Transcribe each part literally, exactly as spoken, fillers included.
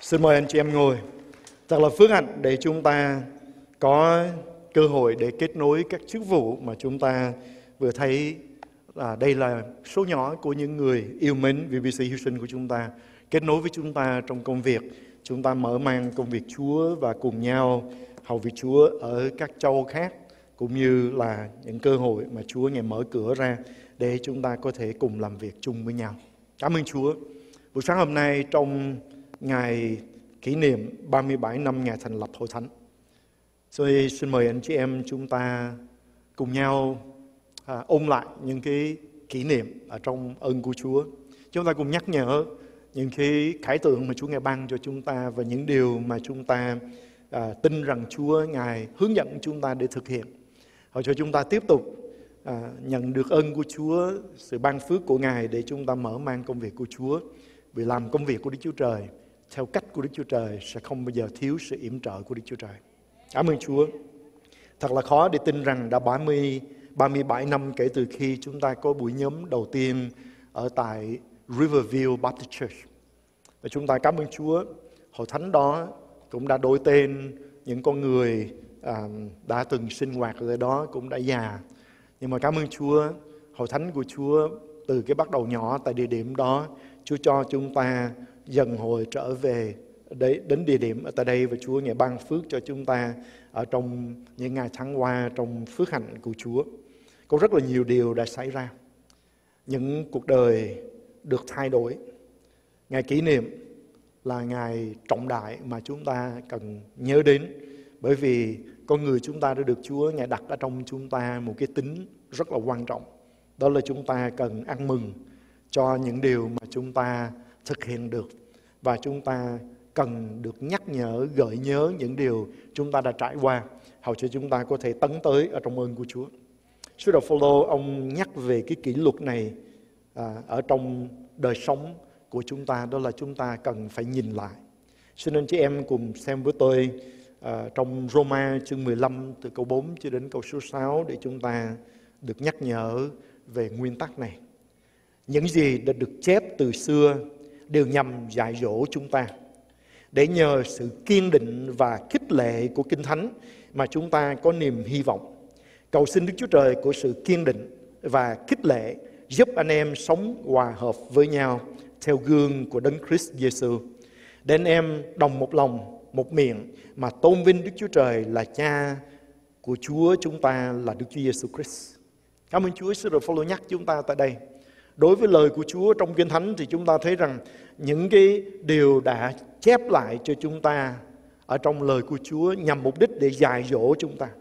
Xin mời anh chị em ngồi. Thật là phước hạnh để chúng ta có cơ hội để kết nối các chức vụ mà chúng ta vừa thấy là đây là số nhỏ của những người yêu mến vê bê xê Houston của chúng ta, kết nối với chúng ta trong công việc. Chúng ta mở mang công việc Chúa và cùng nhau hầu việc Chúa ở các châu khác, cũng như là những cơ hội mà Chúa Ngài mở cửa ra để chúng ta có thể cùng làm việc chung với nhau. Cảm ơn Chúa. Buổi sáng hôm nay trong ngày kỷ niệm ba mươi bảy năm ngày thành lập Hội Thánh, tôi xin mời anh chị em chúng ta cùng nhau à, ôn lại những cái kỷ niệm ở trong ơn của Chúa. Chúng ta cùng nhắc nhở những cái khải tượng mà Chúa Ngài ban cho chúng ta và những điều mà chúng ta à, tin rằng Chúa Ngài hướng dẫn chúng ta để thực hiện. Hầu cho chúng ta tiếp tục à, nhận được ơn của Chúa, sự ban phước của Ngài để chúng ta mở mang công việc của Chúa. Vì làm công việc của Đức Chúa Trời theo cách của Đức Chúa Trời sẽ không bao giờ thiếu sự yểm trợ của Đức Chúa Trời. Cảm ơn Chúa. Thật là khó để tin rằng đã ba mươi bảy năm kể từ khi chúng ta có buổi nhóm đầu tiên ở tại Riverview Baptist Church. Và chúng ta cảm ơn Chúa, Hội Thánh đó cũng đã đổi tên, những con người à, đã từng sinh hoạt ở đó cũng đã già. Nhưng mà cảm ơn Chúa, Hội Thánh của Chúa từ cái bắt đầu nhỏ tại địa điểm đó, Chúa cho chúng ta dần hồi trở về đến địa điểm ở tại đây, và Chúa Ngài ban phước cho chúng ta ở trong những ngày tháng qua trong phước hạnh của Chúa. Có rất là nhiều điều đã xảy ra, những cuộc đời được thay đổi. Ngày kỷ niệm là ngày trọng đại mà chúng ta cần nhớ đến, bởi vì con người chúng ta đã được Chúa Ngài đặt ở trong chúng ta một cái tính rất là quan trọng. Đó là chúng ta cần ăn mừng cho những điều mà chúng ta thực hiện được, và chúng ta cần được nhắc nhở, gợi nhớ những điều chúng ta đã trải qua, hầu cho chúng ta có thể tấn tới ở trong ơn của Chúa. Sứ đồ Phôlô ông nhắc về cái kỷ luật này à, ở trong đời sống của chúng ta, đó là chúng ta cần phải nhìn lại. Xin anh chị em cùng xem với tôi à, trong Roma chương mười lăm từ câu bốn cho đến câu số sáu để chúng ta được nhắc nhở về nguyên tắc này. Những gì đã được chép từ xưa đều nhằm dạy dỗ chúng ta, để nhờ sự kiên định và khích lệ của Kinh Thánh mà chúng ta có niềm hy vọng. Cầu xin Đức Chúa Trời của sự kiên định và khích lệ giúp anh em sống hòa hợp với nhau theo gương của Đấng Christ Giêsu, để anh em đồng một lòng, một miệng mà tôn vinh Đức Chúa Trời là Cha của Chúa chúng ta là Đức Chúa Giêsu Christ. Cảm ơn Chúa. Sứ đồ Phôlô nhắc chúng ta tại đây. Đối với lời của Chúa trong Kinh Thánh thì chúng ta thấy rằng những cái điều đã chép lại cho chúng ta ở trong lời của Chúa nhằm mục đích để dạy dỗ chúng ta.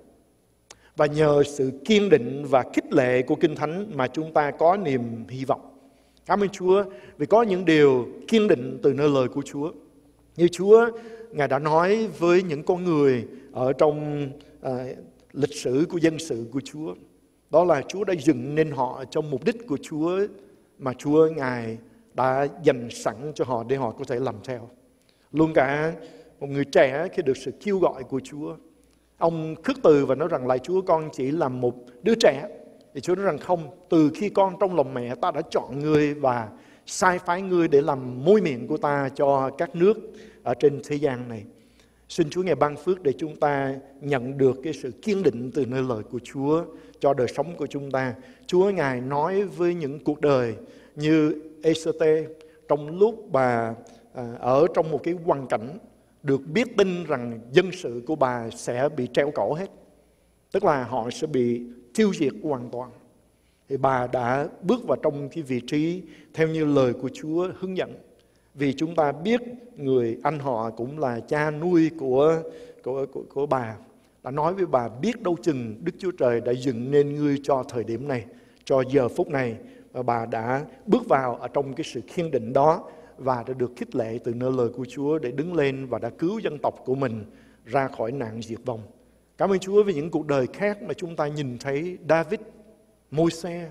Và nhờ sự kiên định và khích lệ của Kinh Thánh mà chúng ta có niềm hy vọng. Cảm ơn Chúa vì có những điều kiên định từ nơi lời của Chúa. Như Chúa Ngài đã nói với những con người ở trong à, lịch sử của dân sự của Chúa. Đó là Chúa đã dựng nên họ trong mục đích của Chúa mà Chúa Ngài đã dành sẵn cho họ để họ có thể làm theo. Luôn cả một người trẻ khi được sự kêu gọi của Chúa, ông khước từ và nói rằng lạy Chúa, con chỉ là một đứa trẻ. Thì Chúa nói rằng không, từ khi con trong lòng mẹ ta đã chọn ngươi và sai phái ngươi để làm môi miệng của ta cho các nước ở trên thế gian này. Xin Chúa Ngài ban phước để chúng ta nhận được cái sự kiên định từ nơi lời của Chúa cho đời sống của chúng ta. Chúa Ngài nói với những cuộc đời như Ê-sê-tê, trong lúc bà à, ở trong một cái hoàn cảnh được biết tin rằng dân sự của bà sẽ bị treo cổ hết, tức là họ sẽ bị tiêu diệt hoàn toàn, thì bà đã bước vào trong cái vị trí theo như lời của Chúa hướng dẫn. Vì chúng ta biết người anh họ cũng là cha nuôi của, của, của, của bà đã nói với bà, biết đâu chừng Đức Chúa Trời đã dựng nên ngươi cho thời điểm này, cho giờ phút này. Và bà đã bước vào ở trong cái sự kiên định đó và đã được khích lệ từ nơi lời của Chúa để đứng lên và đã cứu dân tộc của mình ra khỏi nạn diệt vong. Cảm ơn Chúa vì những cuộc đời khác mà chúng ta nhìn thấy: David, Môi-se,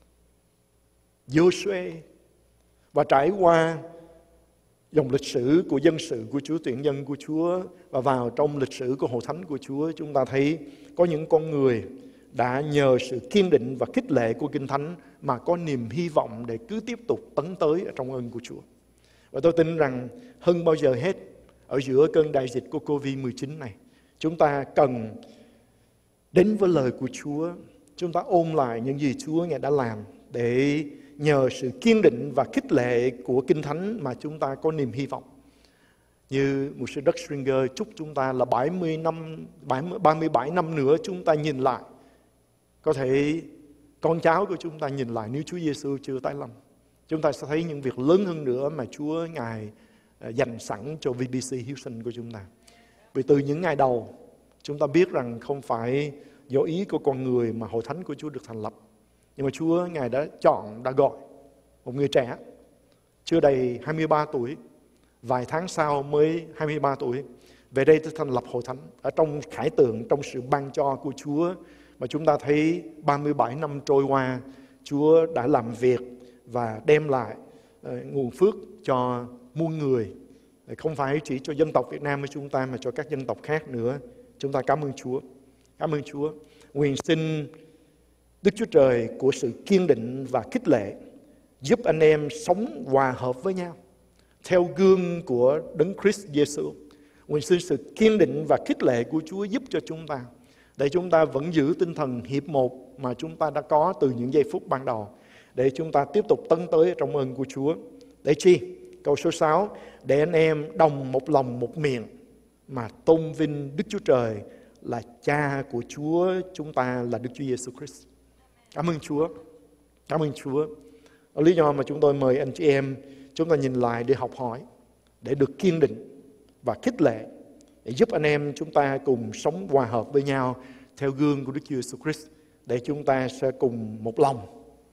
Giô-suê, và trải qua dòng lịch sử của dân sự của Chúa, tuyển dân của Chúa, và vào trong lịch sử của Hội Thánh của Chúa, chúng ta thấy có những con người đã nhờ sự kiên định và khích lệ của Kinh Thánh mà có niềm hy vọng để cứ tiếp tục tấn tới ở trong ơn của Chúa. Và tôi tin rằng hơn bao giờ hết, ở giữa cơn đại dịch của Covid mười chín này. Chúng ta cần đến với lời của Chúa. Chúng ta ôn lại những gì Chúa Ngài đã làm, để nhờ sự kiên định và khích lệ của Kinh Thánh mà chúng ta có niềm hy vọng. Như mục sư Doug Stringer chúc chúng ta là bảy mươi năm, ba mươi bảy năm nữa chúng ta nhìn lại, có thể con cháu của chúng ta nhìn lại, nếu Chúa Giêsu chưa tái lâm, chúng ta sẽ thấy những việc lớn hơn nữa mà Chúa Ngài dành sẵn cho vê bê xê Hiếu Sinh của chúng ta. Vì từ những ngày đầu, chúng ta biết rằng không phải do ý của con người mà hội thánh của Chúa được thành lập. Nhưng mà Chúa Ngài đã chọn, đã gọi một người trẻ, chưa đầy hai mươi ba tuổi, vài tháng sau mới hai mươi ba tuổi, về đây để thành lập hội thánh. Ở trong khải tượng, trong sự ban cho của Chúa, mà chúng ta thấy ba mươi bảy năm trôi qua, Chúa đã làm việc và đem lại uh, nguồn phước cho muôn người. Không phải chỉ cho dân tộc Việt Nam của chúng ta, mà cho các dân tộc khác nữa. Chúng ta cảm ơn Chúa. Cảm ơn Chúa. Nguyện xin Đức Chúa Trời của sự kiên định và khích lệ giúp anh em sống hòa hợp với nhau theo gương của Đấng Christ Giêsu. Nguyện xin sự kiên định và khích lệ của Chúa giúp cho chúng ta, để chúng ta vẫn giữ tinh thần hiệp một mà chúng ta đã có từ những giây phút ban đầu, để chúng ta tiếp tục tấn tới trong ơn của Chúa. Để chi? Câu số sáu, để anh em đồng một lòng một miệng mà tôn vinh Đức Chúa Trời là Cha của Chúa chúng ta là Đức Chúa Giêsu Christ. Cảm ơn Chúa. Cảm ơn Chúa. Đó là lý do mà chúng tôi mời anh chị em chúng ta nhìn lại để học hỏi, để được kiên định và khích lệ, để giúp anh em chúng ta cùng sống hòa hợp với nhau theo gương của Đức Chúa Giêsu Christ, để chúng ta sẽ cùng một lòng,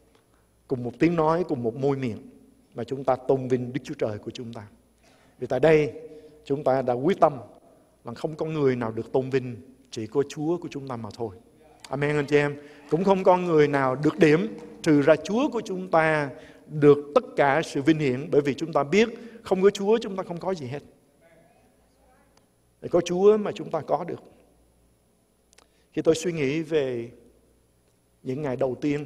cùng một tiếng nói, cùng một môi miệng mà chúng ta tôn vinh Đức Chúa Trời của chúng ta. Vì tại đây chúng ta đã quyết tâm là không có người nào được tôn vinh, chỉ có Chúa của chúng ta mà thôi. Amen anh chị em. Cũng không có người nào được điểm, trừ ra Chúa của chúng ta được tất cả sự vinh hiển, bởi vì chúng ta biết không có Chúa chúng ta không có gì hết. Để có Chúa mà chúng ta có được. Khi tôi suy nghĩ về những ngày đầu tiên,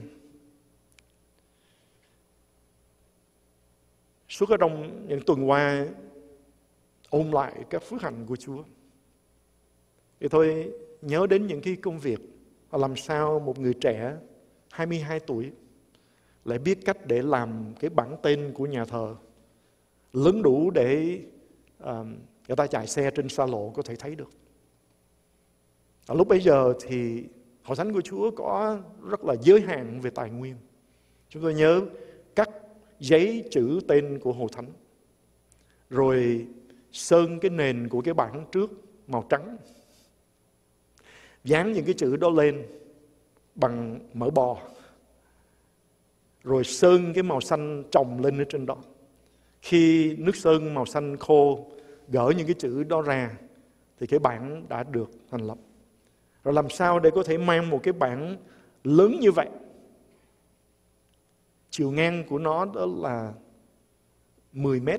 suốt ở trong những tuần qua ôn lại các phước hạnh của Chúa, thì tôi nhớ đến những cái công việc và làm sao một người trẻ hai mươi hai tuổi lại biết cách để làm cái bảng tên của nhà thờ lớn đủ để uh, người ta chạy xe trên xa lộ có thể thấy được. Ở lúc bấy giờ thì hội thánh của Chúa có rất là giới hạn về tài nguyên. Chúng tôi nhớ cắt giấy chữ tên của hội thánh, rồi sơn cái nền của cái bảng trước màu trắng, dán những cái chữ đó lên bằng mỡ bò, rồi sơn cái màu xanh trồng lên ở trên đó. Khi nước sơn màu xanh khô gỡ những cái chữ đó ra thì cái bảng đã được thành lập. Rồi làm sao để có thể mang một cái bảng lớn như vậy, chiều ngang của nó đó là mười mét,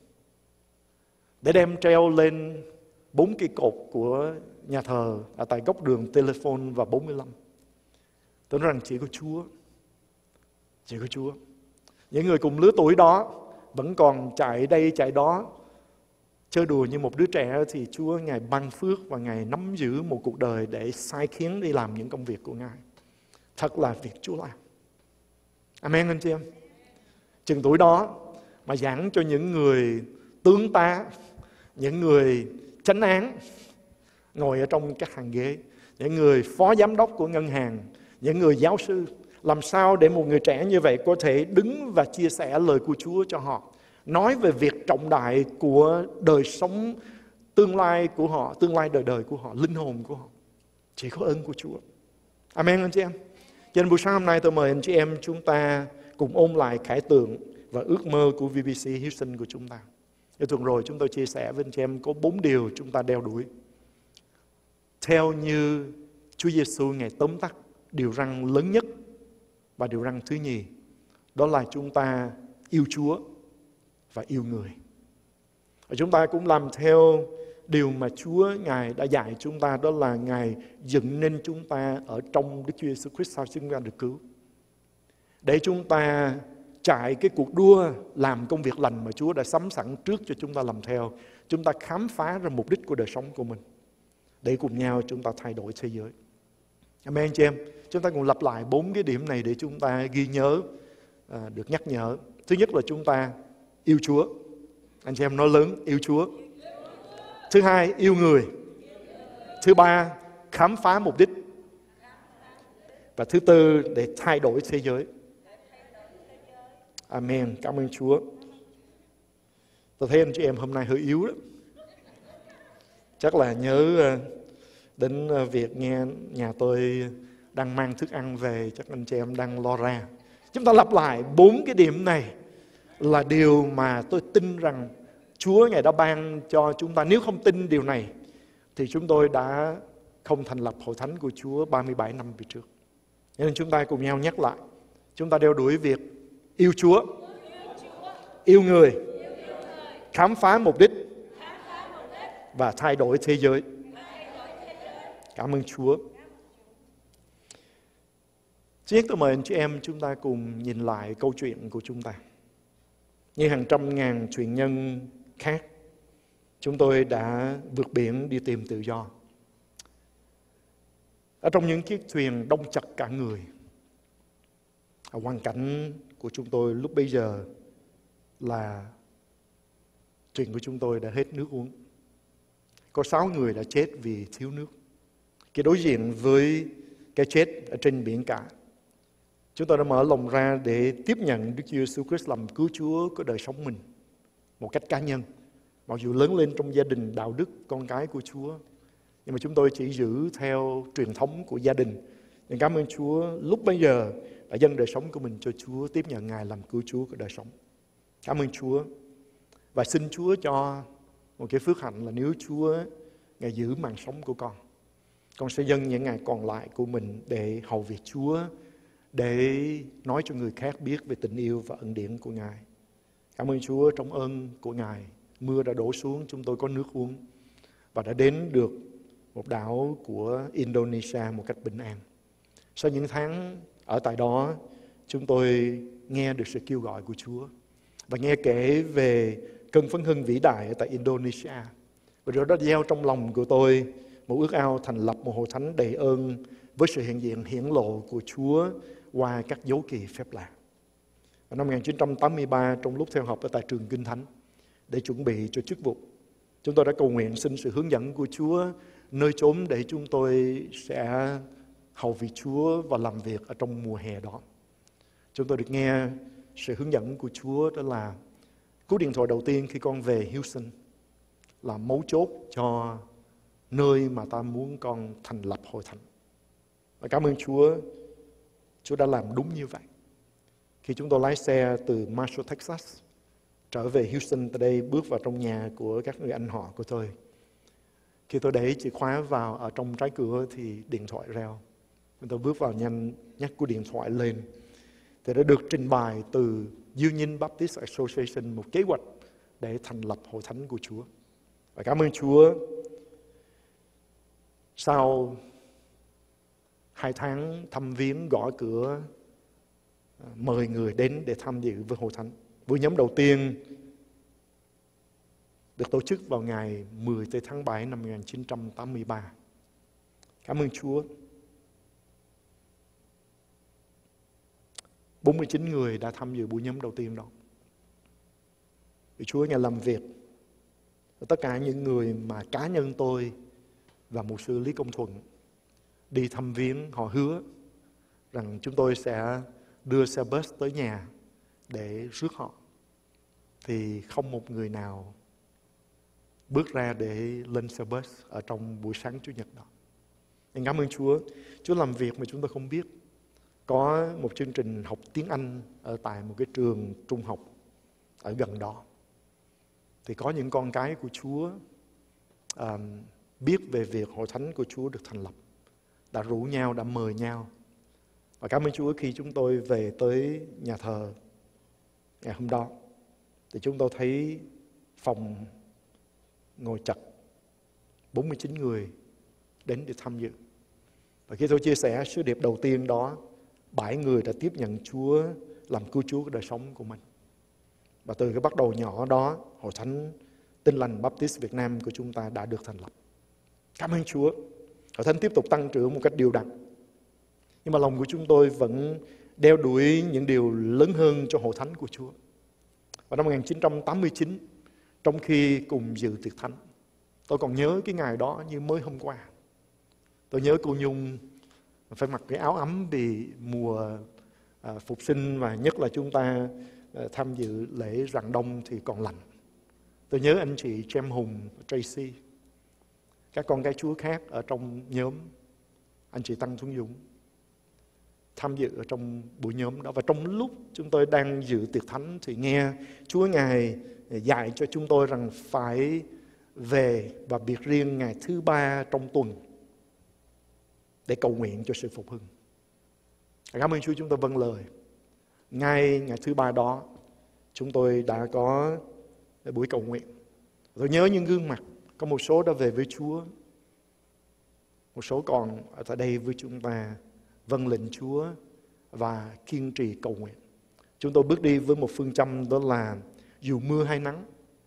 để đem treo lên bốn cây cột của nhà thờ ở tại góc đường Telephone và bốn mươi lăm. Tôi nói rằng chỉ có Chúa, chỉ có Chúa. Những người cùng lứa tuổi đó vẫn còn chạy đây chạy đó, chơi đùa như một đứa trẻ, thì Chúa Ngài ban phước và Ngài nắm giữ một cuộc đời để sai khiến đi làm những công việc của Ngài. Thật là việc Chúa làm. Amen anh chị em. Chừng tuổi đó mà giảng cho những người tướng tá, những người chánh án ngồi ở trong các hàng ghế, những người phó giám đốc của ngân hàng, những người giáo sư, làm sao để một người trẻ như vậy có thể đứng và chia sẻ lời của Chúa cho họ, nói về việc trọng đại của đời sống tương lai của họ, tương lai đời đời của họ, linh hồn của họ. Chỉ có ơn của Chúa. Amen anh chị em. Cho nên buổi sáng hôm nay tôi mời anh chị em chúng ta cùng ôn lại khải tượng và ước mơ của vê bê xê Hiếu Sinh của chúng ta. Ở tuần rồi chúng tôi chia sẻ với anh chị em có bốn điều chúng ta đeo đuổi. Theo như Chúa Giêsu Ngài tóm tắt điều răn lớn nhất và điều răn thứ nhì, đó là chúng ta yêu Chúa và yêu người. Và chúng ta cũng làm theo điều mà Chúa Ngài đã dạy chúng ta, đó là Ngài dựng nên chúng ta ở trong Đức Chúa Giêsu Christ sau chúng ta được cứu, để chúng ta chạy cái cuộc đua làm công việc lành mà Chúa đã sắm sẵn trước cho chúng ta làm theo. Chúng ta khám phá ra mục đích của đời sống của mình để cùng nhau chúng ta thay đổi thế giới. Amen chị em. Chúng ta cùng lặp lại bốn cái điểm này để chúng ta ghi nhớ, à, được nhắc nhở. Thứ nhất là chúng ta yêu Chúa. Anh chị em nói lớn, yêu Chúa. Thứ hai, yêu người. Thứ ba, khám phá mục đích. Và thứ tư, để thay đổi thế giới. Amen. Cảm ơn Chúa. Tôi thấy anh chị em hôm nay hơi yếu đó. Chắc là nhớ đến việc nghe nhà tôi đang mang thức ăn về, chắc anh chị em đang lo ra. Chúng ta lặp lại bốn cái điểm này là điều mà tôi tin rằng Chúa Ngài đã ban cho chúng ta. Nếu không tin điều này thì chúng tôi đã không thành lập hội thánh của Chúa ba mươi bảy năm về trước. Nên chúng ta cùng nhau nhắc lại. Chúng ta đeo đuổi việc yêu Chúa, yêu người, khám phá mục đích và thay đổi thế giới. Cảm ơn Chúa. Trước hết tôi mời anh chị em chúng ta cùng nhìn lại câu chuyện của chúng ta. Như hàng trăm ngàn truyền nhân khác, chúng tôi đã vượt biển đi tìm tự do. Ở trong những chiếc thuyền đông chật cả người. Hoàn cảnh của chúng tôi lúc bấy giờ là thuyền của chúng tôi đã hết nước uống. Có sáu người đã chết vì thiếu nước. Khi đối diện với cái chết ở trên biển cả, chúng tôi đã mở lòng ra để tiếp nhận Đức Chúa Giêsu Christ làm cứu Chúa của đời sống mình một cách cá nhân. Mặc dù lớn lên trong gia đình đạo đức con cái của Chúa, nhưng mà chúng tôi chỉ giữ theo truyền thống của gia đình. Nhưng cảm ơn Chúa lúc bấy giờ đã dâng đời sống của mình cho Chúa, tiếp nhận Ngài làm cứu Chúa của đời sống. Cảm ơn Chúa. Và xin Chúa cho một cái phước hạnh là nếu Chúa Ngài giữ mạng sống của con, con sẽ dâng những ngày còn lại của mình để hầu việc Chúa, để nói cho người khác biết về tình yêu và ân điển của Ngài. Cảm ơn Chúa, trong ơn của Ngài, mưa đã đổ xuống, chúng tôi có nước uống và đã đến được một đảo của Indonesia một cách bình an. Sau những tháng ở tại đó, chúng tôi nghe được sự kêu gọi của Chúa và nghe kể về cơn phấn hưng vĩ đại ở tại Indonesia. Và điều đó gieo trong lòng của tôi một ước ao thành lập một hội thánh đầy ơn với sự hiện diện hiển lộ của Chúa qua các dấu kỳ phép lạ. Vào năm một nghìn chín trăm tám mươi ba, trong lúc theo học ở tại trường Kinh Thánh để chuẩn bị cho chức vụ, chúng tôi đã cầu nguyện xin sự hướng dẫn của Chúa nơi chốn để chúng tôi sẽ hầu việc Chúa và làm việc ở trong mùa hè đó. Chúng tôi được nghe sự hướng dẫn của Chúa đó là cú điện thoại đầu tiên khi con về Houston là mấu chốt cho nơi mà ta muốn con thành lập hội thánh. Và cảm ơn Chúa, Chúa đã làm đúng như vậy. Khi chúng tôi lái xe từ Marshall, Texas trở về Houston, tới đây bước vào trong nhà của các người anh họ của tôi. Khi tôi để chìa khóa vào ở trong trái cửa thì điện thoại reo. Tôi bước vào nhanh, nhắc của điện thoại lên. Thì đã được trình bày từ Union Baptist Association một kế hoạch để thành lập hội thánh của Chúa. Và cảm ơn Chúa, sau hai tháng thăm viếng gõ cửa mời người đến để tham dự với hội thánh. Buổi nhóm đầu tiên được tổ chức vào ngày mười tháng bảy năm một nghìn chín trăm tám mươi ba. Cảm ơn Chúa. bốn mươi chín người đã tham dự buổi nhóm đầu tiên đó. Vì Chúa Ngài làm việc. Và tất cả những người mà cá nhân tôi và mục sư Lý Công Thuận đi thăm viếng, họ hứa rằng chúng tôi sẽ đưa xe bus tới nhà để rước họ. Thì không một người nào bước ra để lên xe bus ở trong buổi sáng Chủ nhật đó. Nên cảm ơn Chúa. Chúa làm việc mà chúng tôi không biết. Có một chương trình học tiếng Anh ở tại một cái trường trung học ở gần đó. Thì có những con cái của Chúa à, biết về việc hội thánh của Chúa được thành lập, đã rủ nhau, đã mời nhau. Và cảm ơn Chúa khi chúng tôi về tới nhà thờ ngày hôm đó, thì chúng tôi thấy phòng ngồi chật, bốn mươi chín người đến để tham dự. Và khi tôi chia sẻ sứ điệp đầu tiên đó, bảy người đã tiếp nhận Chúa làm cứu Chúa của đời sống của mình. Và từ cái bắt đầu nhỏ đó, Hội Thánh Tin Lành Baptist Việt Nam của chúng ta đã được thành lập. Cảm ơn Chúa. Hội Thánh tiếp tục tăng trưởng một cách đều đặn. Nhưng mà lòng của chúng tôi vẫn đeo đuổi những điều lớn hơn cho Hội Thánh của Chúa. Vào năm một nghìn chín trăm tám mươi chín, trong khi cùng dự tiệc thánh, tôi còn nhớ cái ngày đó như mới hôm qua. Tôi nhớ cô Nhung phải mặc cái áo ấm vì mùa à, phục sinh, và nhất là chúng ta à, tham dự lễ rạng đông thì còn lạnh. Tôi nhớ anh chị Trem Hùng, Tracy, các con cái Chúa khác ở trong nhóm, anh chị Tăng Thuấn Dũng tham dự ở trong buổi nhóm đó. Và trong lúc chúng tôi đang dự tiệc thánh thì nghe Chúa Ngài dạy cho chúng tôi rằng phải về và biệt riêng ngày thứ ba trong tuần để cầu nguyện cho sự phục hưng. Cảm ơn Chúa, chúng tôi vâng lời. Ngay ngày thứ ba đó, chúng tôi đã có buổi cầu nguyện. Tôi nhớ những gương mặt, có một số đã về với Chúa, một số còn ở tại đây với chúng ta, vâng lệnh Chúa và kiên trì cầu nguyện. Chúng tôi bước đi với một phương châm, đó là dù mưa hay nắng,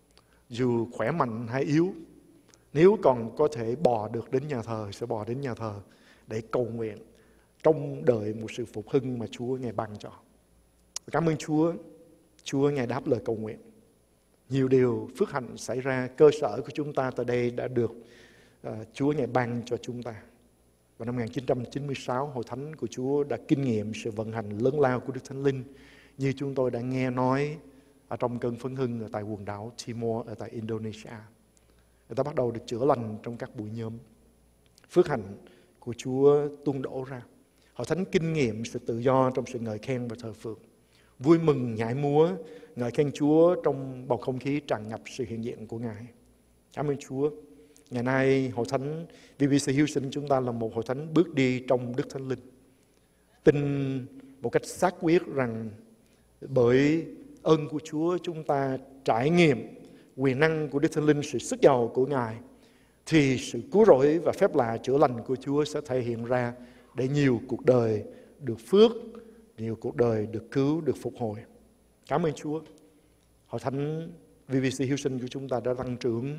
dù khỏe mạnh hay yếu, nếu còn có thể bò được đến nhà thờ, sẽ bò đến nhà thờ để cầu nguyện, trông đợi một sự phục hưng mà Chúa Ngài ban cho. Cảm ơn Chúa, Chúa Ngài đáp lời cầu nguyện. Nhiều điều phước hạnh xảy ra, cơ sở của chúng ta tại đây đã được uh, Chúa Ngài ban cho chúng ta. Vào năm một nghìn chín trăm chín mươi sáu, Hội Thánh của Chúa đã kinh nghiệm sự vận hành lớn lao của Đức Thánh Linh, như chúng tôi đã nghe nói ở trong cơn phấn hưng ở tại quần đảo Timor ở tại Indonesia. Người ta bắt đầu được chữa lành trong các buổi nhóm. Phước hạnh của Chúa tuôn đổ ra. Hội Thánh kinh nghiệm sự tự do trong sự ngợi khen và thờ phượng, vui mừng nhảy múa ngợi khen Chúa trong bầu không khí tràn ngập sự hiện diện của Ngài. Cảm ơn Chúa. Ngày nay Hội Thánh vê bê xê Houston chúng ta là một hội thánh bước đi trong Đức Thánh Linh, tin một cách xác quyết rằng bởi ơn của Chúa chúng ta trải nghiệm quyền năng của Đức Thánh Linh, sự sức giàu của Ngài, thì sự cứu rỗi và phép lạ chữa lành của Chúa sẽ thể hiện ra để nhiều cuộc đời được phước, nhiều cuộc đời được cứu, được phục hồi. Cảm ơn Chúa. Hội Thánh vê bê xê Houston của chúng ta đã tăng trưởng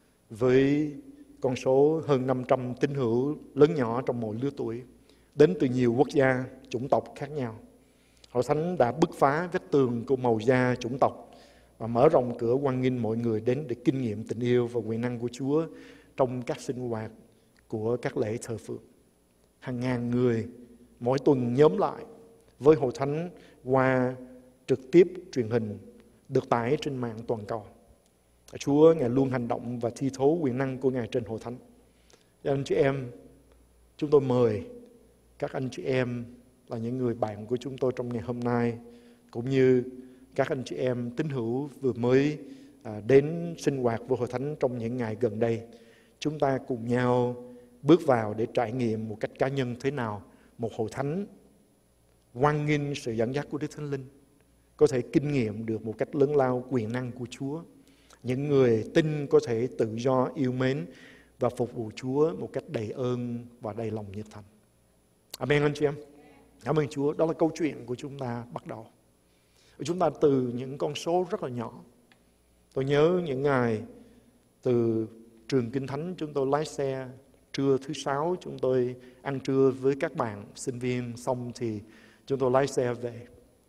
với con số hơn năm trăm tín hữu lớn nhỏ trong mọi lứa tuổi, đến từ nhiều quốc gia, chủng tộc khác nhau. Hội Thánh đã bứt phá vết tường của màu da, chủng tộc và mở rộng cửa hoan nghênh mọi người đến để kinh nghiệm tình yêu và quyền năng của Chúa trong các sinh hoạt của các lễ thờ phượng. Hàng ngàn người mỗi tuần nhóm lại với Hội Thánh qua trực tiếp truyền hình được tải trên mạng toàn cầu. Chúa Ngài luôn hành động và thi thố quyền năng của Ngài trên Hội Thánh. Anh chị em, chúng tôi mời các anh chị em là những người bạn của chúng tôi trong ngày hôm nay, cũng như các anh chị em tín hữu vừa mới à, đến sinh hoạt với Hội Thánh trong những ngày gần đây. Chúng ta cùng nhau bước vào để trải nghiệm một cách cá nhân thế nào một Hội Thánh hoan nghênh sự dẫn dắt của Đức Thánh Linh, có thể kinh nghiệm được một cách lớn lao quyền năng của Chúa. Những người tin có thể tự do yêu mến và phục vụ Chúa một cách đầy ơn và đầy lòng nhiệt thành. Amen anh chị em. Cảm ơn Chúa. Đó là câu chuyện của chúng ta bắt đầu. Chúng ta từ những con số rất là nhỏ. Tôi nhớ những ngày từ trường Kinh Thánh chúng tôi lái xe, trưa thứ sáu chúng tôi ăn trưa với các bạn sinh viên, xong thì chúng tôi lái xe về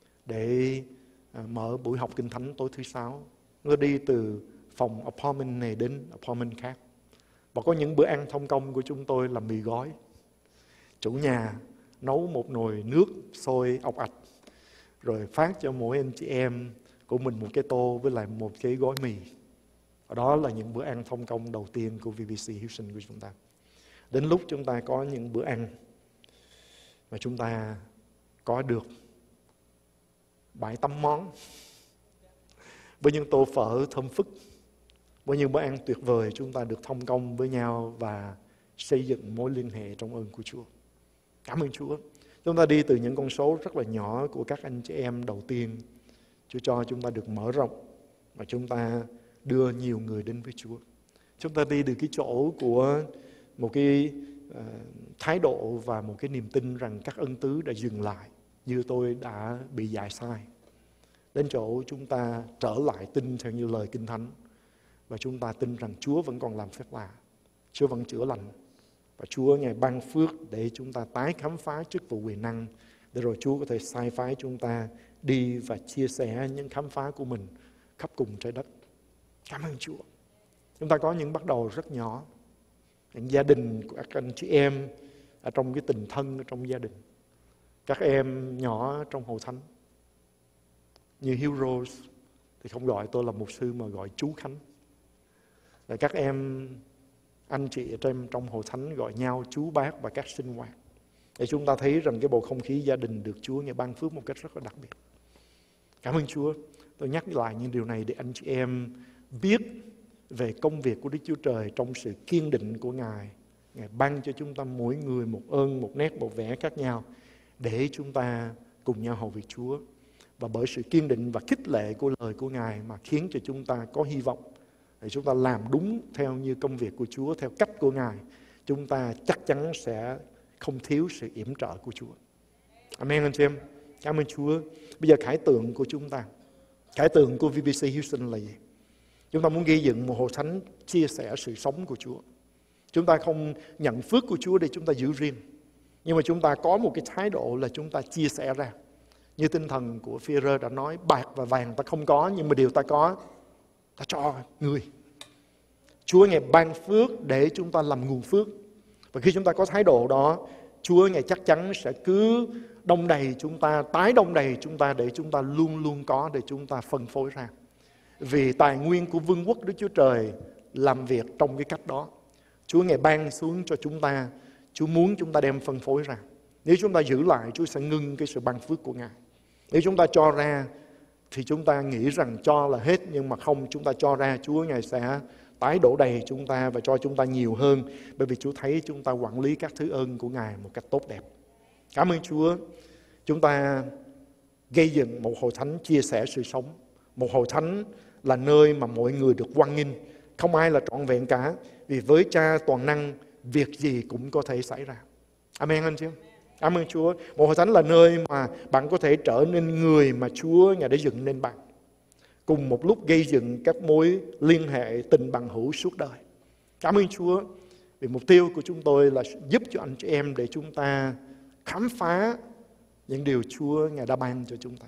để mở buổi học Kinh Thánh tối thứ sáu. Tôi đi từ phòng apartment này đến apartment khác. Và có những bữa ăn thông công của chúng tôi là mì gói. Chủ nhà nấu một nồi nước sôi ọc ạch, rồi phát cho mỗi anh chị em của mình một cái tô với lại một cái gói mì. Đó là những bữa ăn thông công đầu tiên của vê bê xê Houston của chúng ta. Đến lúc chúng ta có những bữa ăn mà chúng ta có được bảy tám món, với những tô phở thơm phức, với những bữa ăn tuyệt vời, chúng ta được thông công với nhau và xây dựng mối liên hệ trong ơn của Chúa. Cảm ơn Chúa. Chúng ta đi từ những con số rất là nhỏ của các anh chị em đầu tiên, Chúa cho chúng ta được mở rộng và chúng ta đưa nhiều người đến với Chúa. Chúng ta đi từ cái chỗ của một cái uh, thái độ và một cái niềm tin rằng các ân tứ đã dừng lại. như tôi đã bị dạy sai. Đến chỗ chúng ta trở lại tin theo như lời Kinh Thánh, và chúng ta tin rằng Chúa vẫn còn làm phép lạ, Chúa vẫn chữa lành, và Chúa Ngài ban phước để chúng ta tái khám phá chức vụ quyền năng, để rồi Chúa có thể sai phái chúng ta đi và chia sẻ những khám phá của mình khắp cùng trái đất. Cảm ơn Chúa. Chúng ta có những bắt đầu rất nhỏ, những gia đình của các anh chị em ở trong cái tình thân ở trong gia đình, các em nhỏ trong hội thánh như Heroes thì không gọi tôi là mục sư mà gọi chú Khánh. Và các em anh chị ở trong, trong hội thánh gọi nhau chú bác và các sinh hoạt, để chúng ta thấy rằng cái bầu không khí gia đình được Chúa Ngài ban phước một cách rất là đặc biệt. Cảm ơn Chúa. Tôi nhắc lại những điều này để anh chị em biết về công việc của Đức Chúa Trời trong sự kiên định của Ngài. Ngài ban cho chúng ta mỗi người một ơn, một nét, một vẻ khác nhau để chúng ta cùng nhau hầu việc Chúa. Và bởi sự kiên định và khích lệ của lời của Ngài mà khiến cho chúng ta có hy vọng để chúng ta làm đúng theo như công việc của Chúa, theo cách của Ngài, chúng ta chắc chắn sẽ không thiếu sự yểm trợ của Chúa. Amen anh chị em. Cảm ơn Chúa. Bây giờ khải tượng của chúng ta, khải tượng của vê bê xê Houston là gì? Chúng ta muốn gây dựng một hội thánh chia sẻ sự sống của Chúa. Chúng ta không nhận phước của Chúa để chúng ta giữ riêng, nhưng mà chúng ta có một cái thái độ là chúng ta chia sẻ ra. Như tinh thần của Phi-e-rơ đã nói, bạc và vàng ta không có, nhưng mà điều ta có, ta cho người. Chúa Ngài ban phước để chúng ta làm nguồn phước. Và khi chúng ta có thái độ đó, Chúa Ngài chắc chắn sẽ cứ đông đầy chúng ta, tái đông đầy chúng ta để chúng ta luôn luôn có để chúng ta phân phối ra. Vì tài nguyên của vương quốc Đức Chúa Trời làm việc trong cái cách đó. Chúa Ngài ban xuống cho chúng ta, Chúa muốn chúng ta đem phân phối ra. Nếu chúng ta giữ lại, Chúa sẽ ngưng cái sự ban phước của Ngài. Nếu chúng ta cho ra thì chúng ta nghĩ rằng cho là hết, nhưng mà không, chúng ta cho ra, Chúa Ngài sẽ tái đổ đầy chúng ta và cho chúng ta nhiều hơn, bởi vì Chúa thấy chúng ta quản lý các thứ ơn của Ngài một cách tốt đẹp. Cảm ơn Chúa. Chúng ta gây dựng một hội thánh chia sẻ sự sống. Một hội thánh là nơi mà mọi người được hoan nghênh. Không ai là trọn vẹn cả, vì với Cha toàn năng, việc gì cũng có thể xảy ra. Amen anh chị em. Cảm ơn Chúa. Một hội thánh là nơi mà bạn có thể trở nên người mà Chúa Ngài đã dựng nên bạn. Cùng một lúc gây dựng các mối liên hệ tình bằng hữu suốt đời. Cảm ơn Chúa. Vì mục tiêu của chúng tôi là giúp cho anh chị em để chúng ta khám phá những điều Chúa Ngài đã ban cho chúng ta.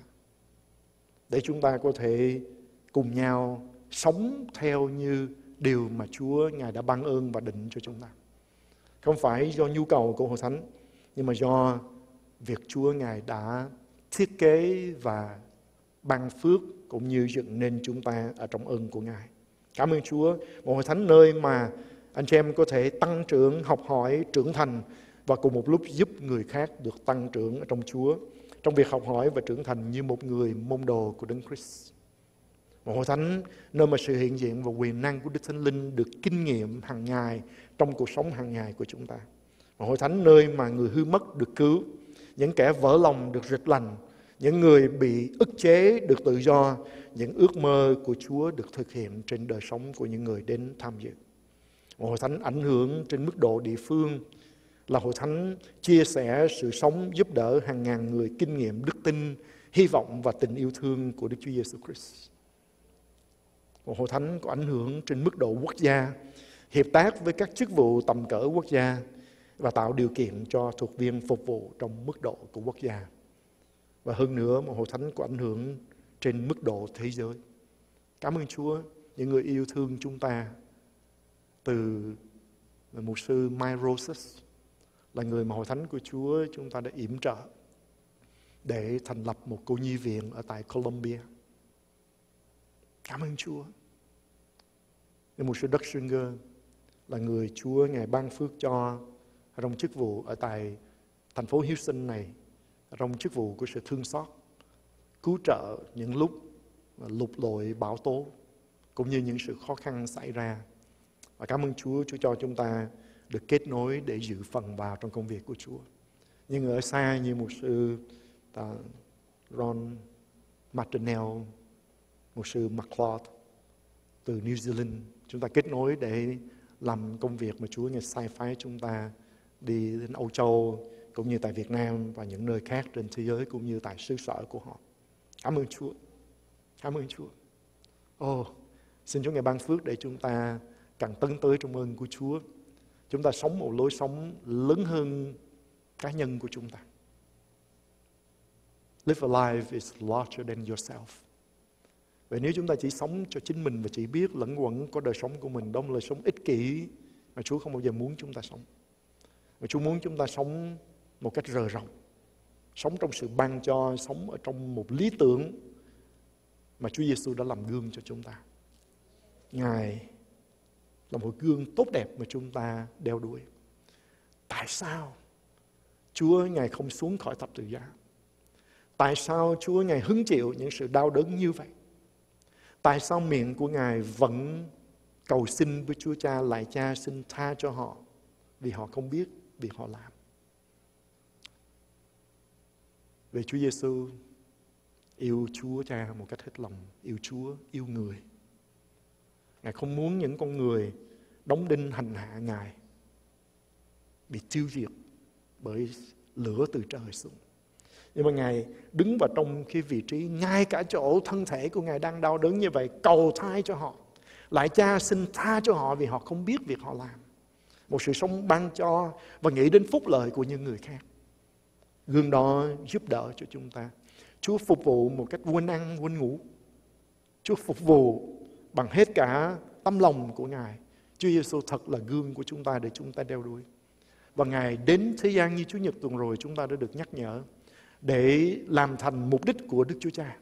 Để chúng ta có thể cùng nhau sống theo như điều mà Chúa Ngài đã ban ơn và định cho chúng ta. Không phải do nhu cầu của hội thánh, nhưng mà do việc Chúa Ngài đã thiết kế và ban phước cũng như dựng nên chúng ta ở trong ơn của Ngài. Cảm ơn Chúa. Một hội thánh nơi mà anh chị em có thể tăng trưởng, học hỏi, trưởng thành và cùng một lúc giúp người khác được tăng trưởng ở trong Chúa, trong việc học hỏi và trưởng thành như một người môn đồ của Đấng Christ. Một hội thánh nơi mà sự hiện diện và quyền năng của Đức Thánh Linh được kinh nghiệm hàng ngày trong cuộc sống hàng ngày của chúng ta. Một hội thánh nơi mà người hư mất được cứu, những kẻ vỡ lòng được rịch lành, những người bị ức chế được tự do, những ước mơ của Chúa được thực hiện trên đời sống của những người đến tham dự. Một hội thánh ảnh hưởng trên mức độ địa phương, là hội thánh chia sẻ sự sống giúp đỡ hàng ngàn người kinh nghiệm đức tin, hy vọng và tình yêu thương của Đức Chúa Giêsu Christ. Một hội thánh có ảnh hưởng trên mức độ quốc gia, hiệp tác với các chức vụ tầm cỡ quốc gia và tạo điều kiện cho thuộc viên phục vụ trong mức độ của quốc gia. Và hơn nữa, một hội thánh có ảnh hưởng trên mức độ thế giới. Cảm ơn Chúa, những người yêu thương chúng ta, từ mục sư Mike Roses, là người mà hội thánh của Chúa chúng ta đã yểm trợ để thành lập một cô nhi viện ở tại Colombia. Cảm ơn Chúa. Mục sư Doug Stringer là người Chúa Ngài ban phước cho trong chức vụ ở tại thành phố Houston này, trong chức vụ của sự thương xót, cứu trợ những lúc lụt lội bão tố, cũng như những sự khó khăn xảy ra. Và cảm ơn Chúa, Chúa cho chúng ta được kết nối để dự phần vào trong công việc của Chúa. Nhưng ở xa như mục sư Ron Martinell, mục sư McLeod từ New Zealand, chúng ta kết nối để làm công việc mà Chúa Ngài sai phái chúng ta đi đến Âu Châu, cũng như tại Việt Nam và những nơi khác trên thế giới, cũng như tại xứ sở của họ. Cảm ơn Chúa. Cảm ơn Chúa. Ồ, xin Chúa ngài ban phước để chúng ta càng tấn tới trong ơn của Chúa. Chúng ta sống một lối sống lớn hơn cá nhân của chúng ta. Live a life is larger than yourself. Vậy nếu chúng ta chỉ sống cho chính mình và chỉ biết lẫn quẩn có đời sống của mình, đó là đời sống ích kỷ mà Chúa không bao giờ muốn chúng ta sống. Và Chúa muốn chúng ta sống một cách rờ rộng, sống trong sự ban cho, sống ở trong một lý tưởng mà Chúa Giêsu đã làm gương cho chúng ta. Ngài là một gương tốt đẹp mà chúng ta đeo đuổi. Tại sao Chúa Ngài không xuống khỏi thập tự giá? Tại sao Chúa Ngài hứng chịu những sự đau đớn như vậy? Tại sao miệng của Ngài vẫn cầu xin với Chúa Cha, lạy Cha xin tha cho họ, vì họ không biết việc họ làm? Vì Chúa Giêsu yêu Chúa Cha một cách hết lòng, yêu Chúa, yêu người. Ngài không muốn những con người đóng đinh hành hạ Ngài bị tiêu diệt bởi lửa từ trời xuống. Nhưng mà Ngài đứng vào trong cái vị trí ngay cả chỗ thân thể của Ngài đang đau đớn như vậy, cầu thai cho họ. Lạy Cha xin tha cho họ vì họ không biết việc họ làm. Một sự sống ban cho và nghĩ đến phúc lợi của những người khác. Gương đó giúp đỡ cho chúng ta. Chúa phục vụ một cách quên ăn quên ngủ. Chúa phục vụ bằng hết cả tấm lòng của Ngài. Chúa Giêsu thật là gương của chúng ta để chúng ta đeo đuổi. Và Ngài đến thế gian như Chúa Nhật tuần rồi, chúng ta đã được nhắc nhở để làm thành mục đích của Đức Chúa Cha.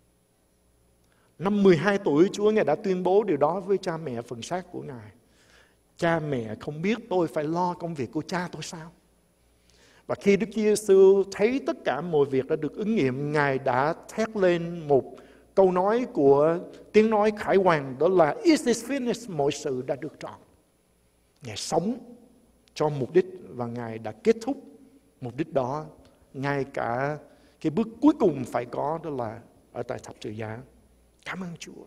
Năm mười hai tuổi, Chúa Ngài đã tuyên bố điều đó với cha mẹ phần xác của Ngài. Cha mẹ không biết tôi phải lo công việc của cha tôi sao? Và khi Đức Chúa Giêsu thấy tất cả mọi việc đã được ứng nghiệm, Ngài đã thét lên một câu nói của tiếng nói khải hoàn, đó là It is finished, mọi sự đã được trọn. Ngài sống cho mục đích và Ngài đã kết thúc mục đích đó. Ngay cả cái bước cuối cùng phải có, đó là ở tại thập tự giá. Cảm ơn Chúa.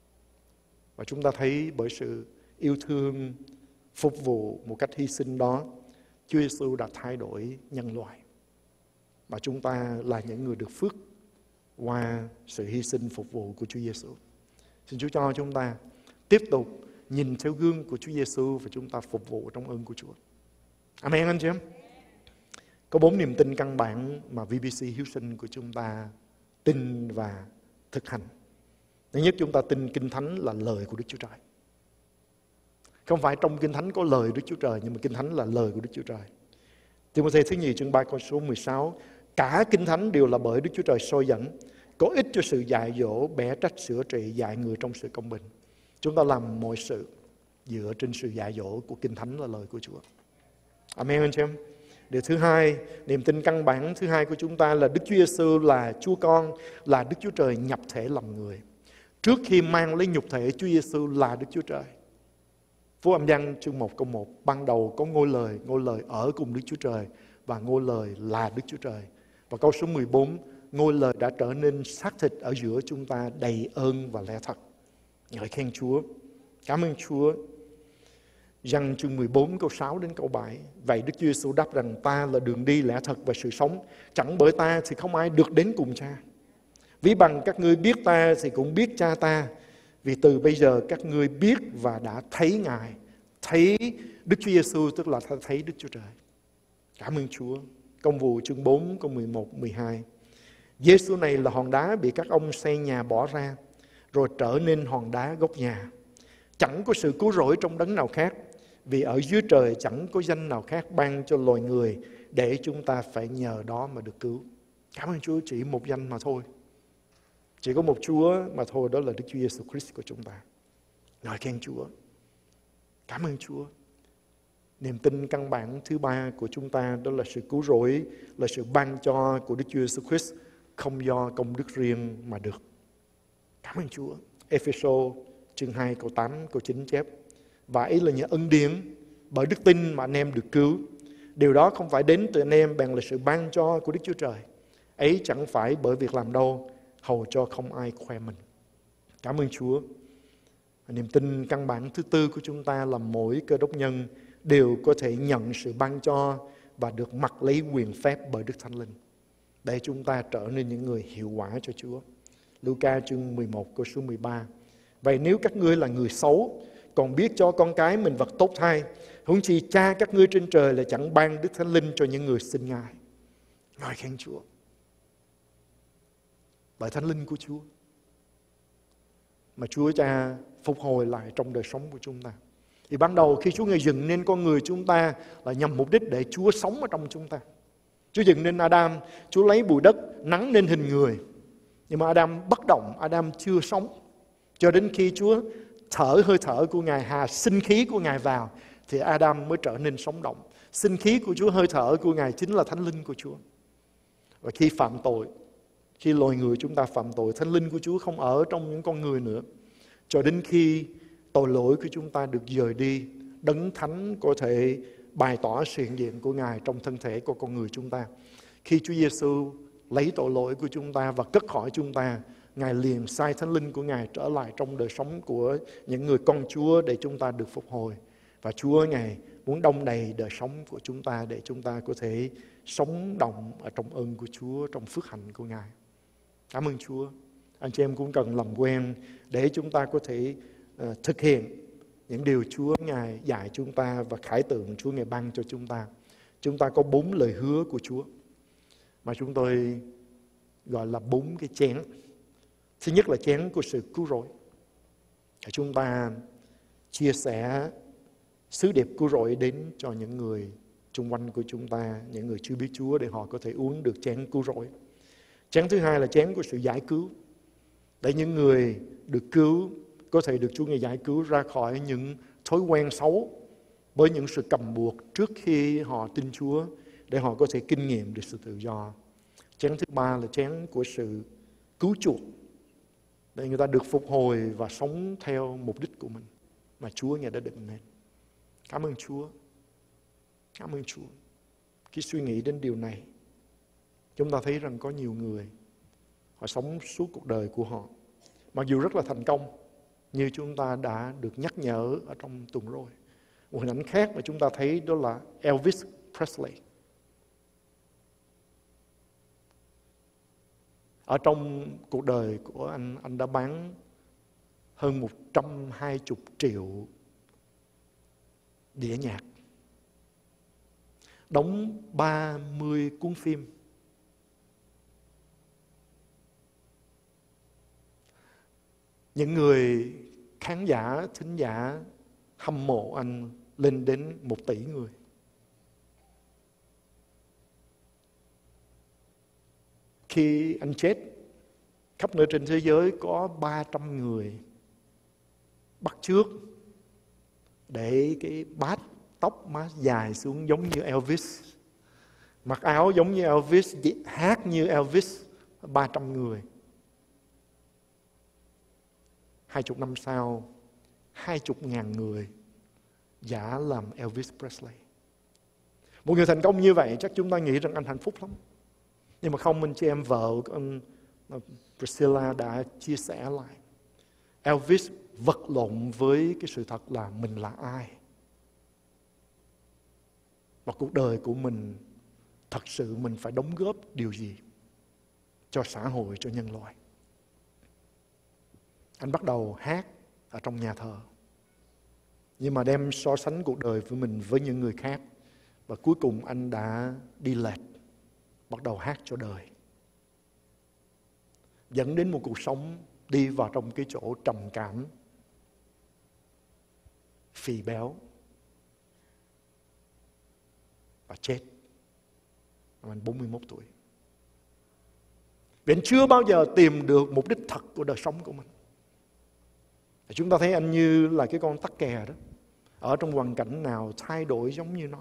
Và chúng ta thấy bởi sự yêu thương, phục vụ một cách hy sinh đó, Chúa Giêsu đã thay đổi nhân loại. Và chúng ta là những người được phước qua sự hy sinh phục vụ của Chúa Giêsu. Xin Chúa cho chúng ta tiếp tục nhìn theo gương của Chúa Giêsu và chúng ta phục vụ trong ơn của Chúa. Amen anh chị em. Có bốn niềm tin căn bản mà vê bê xê Hiếu Sinh của chúng ta tin và thực hành. Thứ nhất, chúng ta tin Kinh Thánh là lời của Đức Chúa Trời. Không phải trong Kinh Thánh có lời Đức Chúa Trời, nhưng mà Kinh Thánh là lời của Đức Chúa Trời. Ti-mô-thê thứ nhì chương ba câu số mười sáu. Cả Kinh Thánh đều là bởi Đức Chúa Trời soi dẫn, có ích cho sự dạy dỗ, bẻ trách, sửa trị, dạy người trong sự công bình. Chúng ta làm mọi sự dựa trên sự dạy dỗ của Kinh Thánh là lời của Chúa. Amen anh chị em. Điều thứ hai, niềm tin căn bản thứ hai của chúng ta là Đức Chúa Giêsu là Chúa Con, là Đức Chúa Trời nhập thể làm người. Trước khi mang lấy nhục thể, Chúa Giêsu là Đức Chúa Trời. Phúc Âm Giăng chương một câu một, ban đầu có ngôi lời, ngôi lời ở cùng Đức Chúa Trời và ngôi lời là Đức Chúa Trời. Và câu số mười bốn, ngôi lời đã trở nên xác thịt ở giữa chúng ta, đầy ơn và lẽ thật. Ngợi khen Chúa. Cảm ơn Chúa. Giăng chương mười bốn câu sáu đến câu bảy. Vậy Đức Chúa Giêsu đáp rằng ta là đường đi, lẽ thật và sự sống. Chẳng bởi ta thì không ai được đến cùng Cha. Ví bằng các ngươi biết ta thì cũng biết Cha ta. Vì từ bây giờ các ngươi biết và đã thấy Ngài. Thấy Đức Chúa Giêsu tức là thấy Đức Chúa Trời. Cảm ơn Chúa. Công vụ chương bốn câu mười một mười hai. Giêsu này là hòn đá bị các ông xây nhà bỏ ra, rồi trở nên hòn đá gốc nhà. Chẳng có sự cứu rỗi trong đấng nào khác, vì ở dưới trời chẳng có danh nào khác ban cho loài người để chúng ta phải nhờ đó mà được cứu. Cảm ơn Chúa, chỉ một danh mà thôi. Chỉ có một Chúa mà thôi, đó là Đức Chúa Giêsu Christ của chúng ta. Ngợi khen Chúa. Cảm ơn Chúa. Niềm tin căn bản thứ ba của chúng ta đó là sự cứu rỗi, là sự ban cho của Đức Chúa Giêsu Christ, không do công đức riêng mà được. Cảm ơn Chúa. Ê-phê-sô chương hai câu tám câu chín chép: và ấy là nhờ ân điển bởi đức tin mà anh em được cứu. Điều đó không phải đến từ anh em, bèn là sự ban cho của Đức Chúa Trời. Ấy chẳng phải bởi việc làm đâu, hầu cho không ai khoe mình. Cảm ơn Chúa. Niềm tin căn bản thứ tư của chúng ta là mỗi cơ đốc nhân đều có thể nhận sự ban cho và được mặc lấy quyền phép bởi Đức Thánh Linh để chúng ta trở nên những người hiệu quả cho Chúa. Luca chương mười một câu số mười ba. Vậy nếu các ngươi là người xấu, còn biết cho con cái mình vật tốt thay, huống chi Cha các ngươi trên trời là chẳng ban Đức Thánh Linh cho những người xin Ngài. Ngợi khen Chúa. Bởi Thánh Linh của Chúa mà Chúa Cha phục hồi lại trong đời sống của chúng ta. Thì ban đầu khi Chúa Ngài dựng nên con người chúng ta là nhằm mục đích để Chúa sống ở trong chúng ta. Chúa dựng nên Adam, Chúa lấy bụi đất nắn nên hình người. Nhưng mà Adam bất động, Adam chưa sống. Cho đến khi Chúa thở hơi thở của Ngài, hà sinh khí của Ngài vào, thì Adam mới trở nên sống động. Sinh khí của Chúa, hơi thở của Ngài chính là Thánh Linh của Chúa. Và khi phạm tội, khi loài người chúng ta phạm tội, Thánh Linh của Chúa không ở trong những con người nữa. Cho đến khi tội lỗi của chúng ta được dời đi, Đấng Thánh có thể bày tỏ sự hiện diện của Ngài trong thân thể của con người chúng ta. Khi Chúa Giêsu lấy tội lỗi của chúng ta và cất khỏi chúng ta, Ngài liền sai Thánh Linh của Ngài trở lại trong đời sống của những người con Chúa để chúng ta được phục hồi. Và Chúa Ngài muốn đong đầy đời sống của chúng ta để chúng ta có thể sống động ở trong ơn của Chúa, trong phước hạnh của Ngài. Cảm ơn Chúa. Anh chị em cũng cần làm quen để chúng ta có thể uh, thực hiện những điều Chúa Ngài dạy chúng ta và khải tượng Chúa Ngài ban cho chúng ta. Chúng ta có bốn lời hứa của Chúa mà chúng tôi gọi là bốn cái chén. Thứ nhất là chén của sự cứu rỗi. Chúng ta chia sẻ sứ điệp cứu rỗi đến cho những người xung quanh của chúng ta, những người chưa biết Chúa, để họ có thể uống được chén cứu rỗi. Chén thứ hai là chén của sự giải cứu, để những người được cứu có thể được Chúa Ngài giải cứu ra khỏi những thói quen xấu với những sự cầm buộc trước khi họ tin Chúa, để họ có thể kinh nghiệm được sự tự do. Chén thứ ba là chén của sự cứu chuộc, để người ta được phục hồi và sống theo mục đích của mình mà Chúa Ngài đã định nên. Cảm ơn Chúa. Cảm ơn Chúa. Khi suy nghĩ đến điều này, chúng ta thấy rằng có nhiều người họ sống suốt cuộc đời của họ, mặc dù rất là thành công, như chúng ta đã được nhắc nhở ở trong tuần rồi. Một hình ảnh khác mà chúng ta thấy đó là Elvis Presley. Ở trong cuộc đời của anh, anh đã bán hơn một trăm hai mươi triệu đĩa nhạc, đóng ba mươi cuốn phim, những người khán giả, thính giả hâm mộ anh lên đến một tỷ người. Khi anh chết, khắp nơi trên thế giới có ba trăm người bắt chước để cái bát tóc má dài xuống giống như Elvis, mặc áo giống như Elvis, hát như Elvis. Ba trăm người. Hai chục năm sau, hai chục ngàn người giả làm Elvis Presley. Một người thành công như vậy chắc chúng ta nghĩ rằng anh hạnh phúc lắm. Nhưng mà không, anh chị em vợ của anh Priscilla đã chia sẻ lại. Elvis vật lộn với cái sự thật là mình là ai. Và cuộc đời của mình thật sự mình phải đóng góp điều gì cho xã hội, cho nhân loại. Anh bắt đầu hát ở trong nhà thờ, nhưng mà đem so sánh cuộc đời của mình với những người khác. Và cuối cùng anh đã đi lệch, bắt đầu hát cho đời, dẫn đến một cuộc sống đi vào trong cái chỗ trầm cảm, phì béo và chết năm anh bốn mươi mốt tuổi. Vì anh chưa bao giờ tìm được mục đích thật của đời sống của mình. Chúng ta thấy anh như là cái con tắc kè đó, ở trong hoàn cảnh nào thay đổi giống như nó.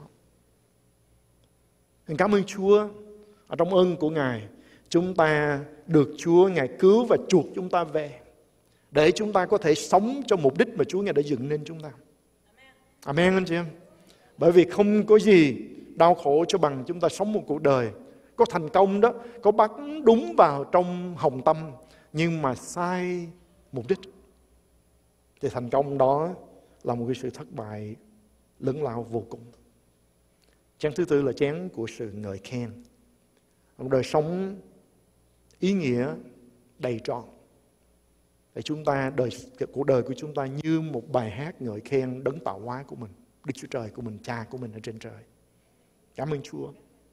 Mình cảm ơn Chúa, ở trong ơn của Ngài, chúng ta được Chúa Ngài cứu và chuộc chúng ta về, để chúng ta có thể sống cho mục đích mà Chúa Ngài đã dựng nên chúng ta. Amen anh chị em. Bởi vì không có gì đau khổ cho bằng chúng ta sống một cuộc đời có thành công đó, có bắn đúng vào trong hồng tâm, nhưng mà sai mục đích, thì thành công đó là một cái sự thất bại lớn lao vô cùng. Chén thứ tư là chén của sự ngợi khen. Một đời sống ý nghĩa đầy trọn. Để chúng ta, đời, cuộc đời của chúng ta như một bài hát ngợi khen đấng tạo hóa của mình, Đức Chúa Trời của mình, Cha của mình ở trên trời. Cảm ơn Chúa.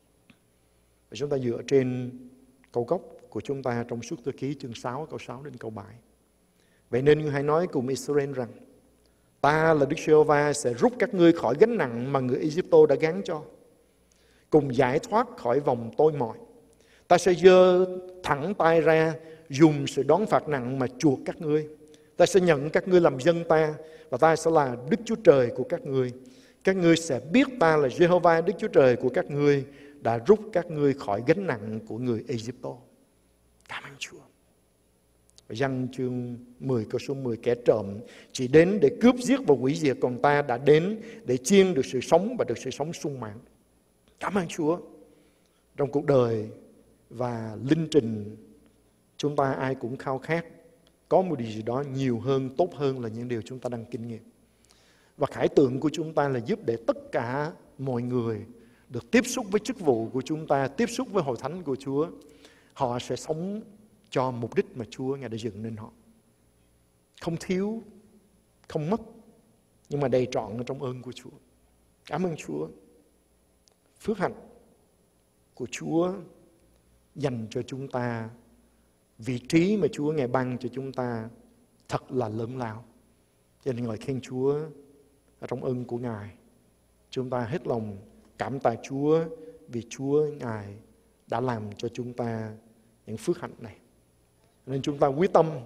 Và chúng ta dựa trên câu gốc của chúng ta trong Suốt Thư Ký chương sáu câu sáu đến câu bảy. Vậy nên hãy nói cùng Israel rằng: ta là Đức Giê-hô-va sẽ rút các ngươi khỏi gánh nặng mà người Ai-cập đã gán cho, cùng giải thoát khỏi vòng tôi mọi. Ta sẽ giơ thẳng tay ra, dùng sự đón phạt nặng mà chuộc các ngươi. Ta sẽ nhận các ngươi làm dân ta, và ta sẽ là Đức Chúa Trời của các ngươi. Các ngươi sẽ biết ta là Giê-hô-va Đức Chúa Trời của các ngươi, đã rút các ngươi khỏi gánh nặng của người Ai-cập. Cảm ơn Chúa. Giăng chương mười câu số mười: kẻ trộm chỉ đến để cướp giết và hủy diệt, còn ta đã đến để chiên được sự sống và được sự sống sung mãn. Cảm ơn Chúa. Trong cuộc đời và linh trình, chúng ta ai cũng khao khát có một điều gì đó nhiều hơn, tốt hơn là những điều chúng ta đang kinh nghiệm. Và khải tượng của chúng ta là giúp để tất cả mọi người được tiếp xúc với chức vụ của chúng ta, tiếp xúc với hội thánh của Chúa. Họ sẽ sống cho mục đích mà Chúa Ngài đã dựng nên họ. Không thiếu, không mất, nhưng mà đầy trọn ở trong ơn của Chúa. Cảm ơn Chúa. Phước hạnh của Chúa dành cho chúng ta, vị trí mà Chúa Ngài ban cho chúng ta thật là lớn lao. Cho nên ngợi khen Chúa ở trong ơn của Ngài. Chúng ta hết lòng cảm tạ Chúa vì Chúa Ngài đã làm cho chúng ta những phước hạnh này. Nên chúng ta quyết tâm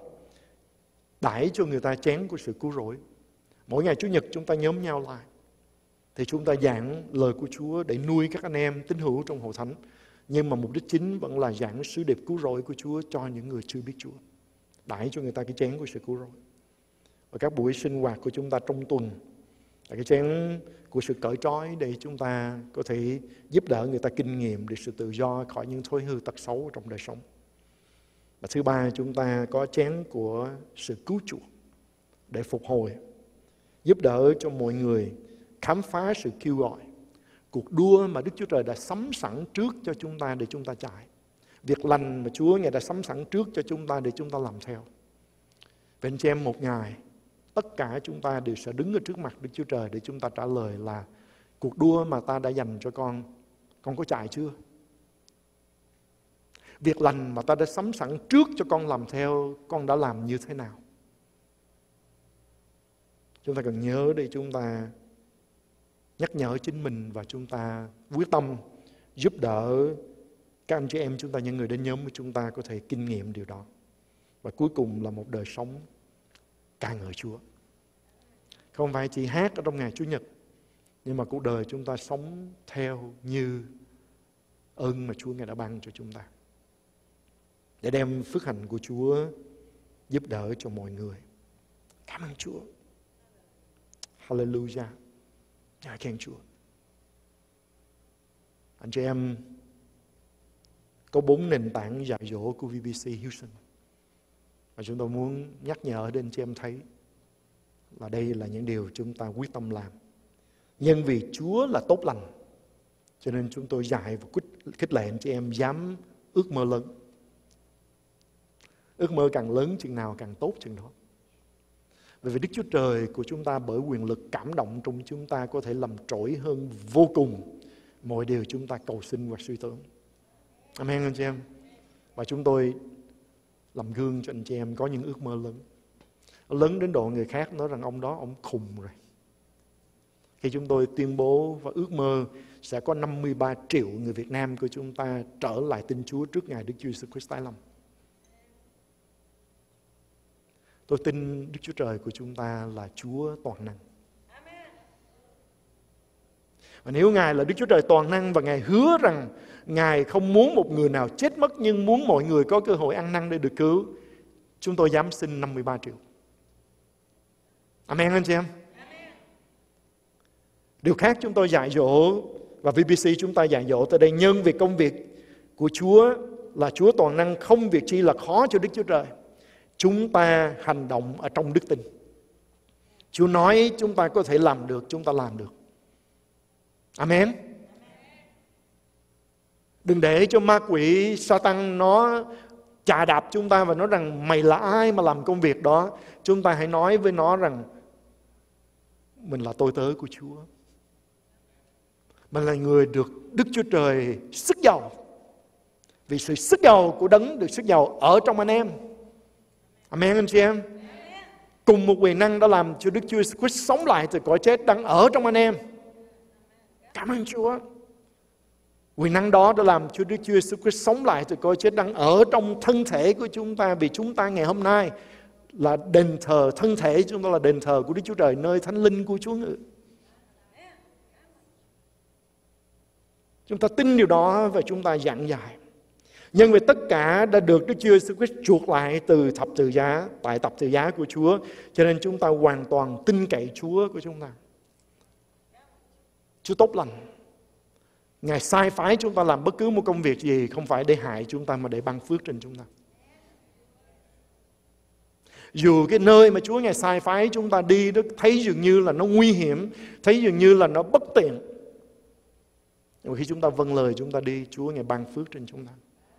đãi cho người ta chén của sự cứu rỗi. Mỗi ngày Chủ nhật chúng ta nhóm nhau lại, thì chúng ta giảng lời của Chúa để nuôi các anh em tín hữu trong hội thánh. Nhưng mà mục đích chính vẫn là giảng sứ điệp cứu rỗi của Chúa cho những người chưa biết Chúa. Đãi cho người ta cái chén của sự cứu rỗi. Và các buổi sinh hoạt của chúng ta trong tuần là cái chén của sự cởi trói, để chúng ta có thể giúp đỡ người ta kinh nghiệm được sự tự do khỏi những thói hư tật xấu trong đời sống. Và thứ ba, chúng ta có chén của sự cứu chuộc để phục hồi, giúp đỡ cho mọi người khám phá sự kêu gọi, cuộc đua mà Đức Chúa Trời đã sắm sẵn trước cho chúng ta để chúng ta chạy. Việc lành mà Chúa Ngài đã sắm sẵn trước cho chúng ta để chúng ta làm theo. Vậy anh chị em, một ngày tất cả chúng ta đều sẽ đứng ở trước mặt Đức Chúa Trời để chúng ta trả lời là: cuộc đua mà ta đã dành cho con, con có chạy chưa? Việc lành mà ta đã sắm sẵn trước cho con làm theo, con đã làm như thế nào? Chúng ta cần nhớ để chúng ta nhắc nhở chính mình, và chúng ta quyết tâm giúp đỡ các anh chị em chúng ta, những người đến nhóm của chúng ta có thể kinh nghiệm điều đó. Và cuối cùng là một đời sống ca ngợi Chúa. Không phải chỉ hát ở trong ngày Chủ nhật, nhưng mà cuộc đời chúng ta sống theo như ơn mà Chúa Ngài đã ban cho chúng ta, để đem phước hạnh của Chúa giúp đỡ cho mọi người. Cảm ơn Chúa. Hallelujah. Ngợi khen Chúa. Anh chị em, có bốn nền tảng dạy dỗ của vê bê xê Houston, và chúng tôi muốn nhắc nhở đến anh chị em thấy là đây là những điều chúng ta quyết tâm làm. Nhưng vì Chúa là tốt lành, cho nên chúng tôi dạy và khích lệ anh chị em dám ước mơ lớn. Ước mơ càng lớn chừng nào càng tốt chừng đó. Bởi vì Đức Chúa Trời của chúng ta bởi quyền lực cảm động trong chúng ta có thể làm trỗi hơn vô cùng mọi điều chúng ta cầu xin hoặc suy tưởng. Amen anh chị em. Và chúng tôi làm gương cho anh chị em có những ước mơ lớn. Lớn đến độ người khác nói rằng ông đó ông khùng rồi. Khi chúng tôi tuyên bố và ước mơ sẽ có năm mươi ba triệu người Việt Nam của chúng ta trở lại tin Chúa trước ngày Đức Chúa Jesus Christ tái lâm. Tôi tin Đức Chúa Trời của chúng ta là Chúa toàn năng. Và nếu Ngài là Đức Chúa Trời toàn năng và Ngài hứa rằng Ngài không muốn một người nào chết mất, nhưng muốn mọi người có cơ hội ăn năn để được cứu, chúng tôi dám xin năm mươi ba triệu. Amen anh chị em. Điều khác chúng tôi dạy dỗ, và vê bê xê chúng ta dạy dỗ tới đây, nhân việc công việc của Chúa là Chúa toàn năng, không việc chi là khó cho Đức Chúa Trời. Chúng ta hành động ở trong đức tin. Chúa nói chúng ta có thể làm được, chúng ta làm được. Amen. Đừng để cho ma quỷ Satan nó chà đạp chúng ta và nói rằng mày là ai mà làm công việc đó. Chúng ta hãy nói với nó rằng mình là tôi tớ của Chúa. Mình là người được Đức Chúa Trời sức giàu. Vì sự sức giàu của Đấng được sức giàu ở trong anh em. Amen anh chị em. Cùng một quyền năng đã làm cho Đức Chúa Jesus Christ sống lại từ cõi chết đang ở trong anh em. Cảm ơn Chúa. Quyền năng đó đã làm cho Đức Chúa Jesus Christ sống lại từ cõi chết đang ở trong thân thể của chúng ta. Vì chúng ta ngày hôm nay là đền thờ, thân thể chúng ta là đền thờ của Đức Chúa Trời, nơi thánh linh của Chúa ngự. Chúng ta tin điều đó và chúng ta giảng dạy. Nhưng vì tất cả đã được Đức Chúa Jesus Christ chuộc lại từ thập tự giá, tại thập tự giá của Chúa, cho nên chúng ta hoàn toàn tin cậy Chúa của chúng ta. Chúa tốt lành. Ngài sai phái chúng ta làm bất cứ một công việc gì không phải để hại chúng ta mà để ban phước trên chúng ta. Dù cái nơi mà Chúa Ngài sai phái chúng ta đi đó thấy dường như là nó nguy hiểm, thấy dường như là nó bất tiện, nhưng mà khi chúng ta vâng lời chúng ta đi, Chúa Ngài ban phước trên chúng ta.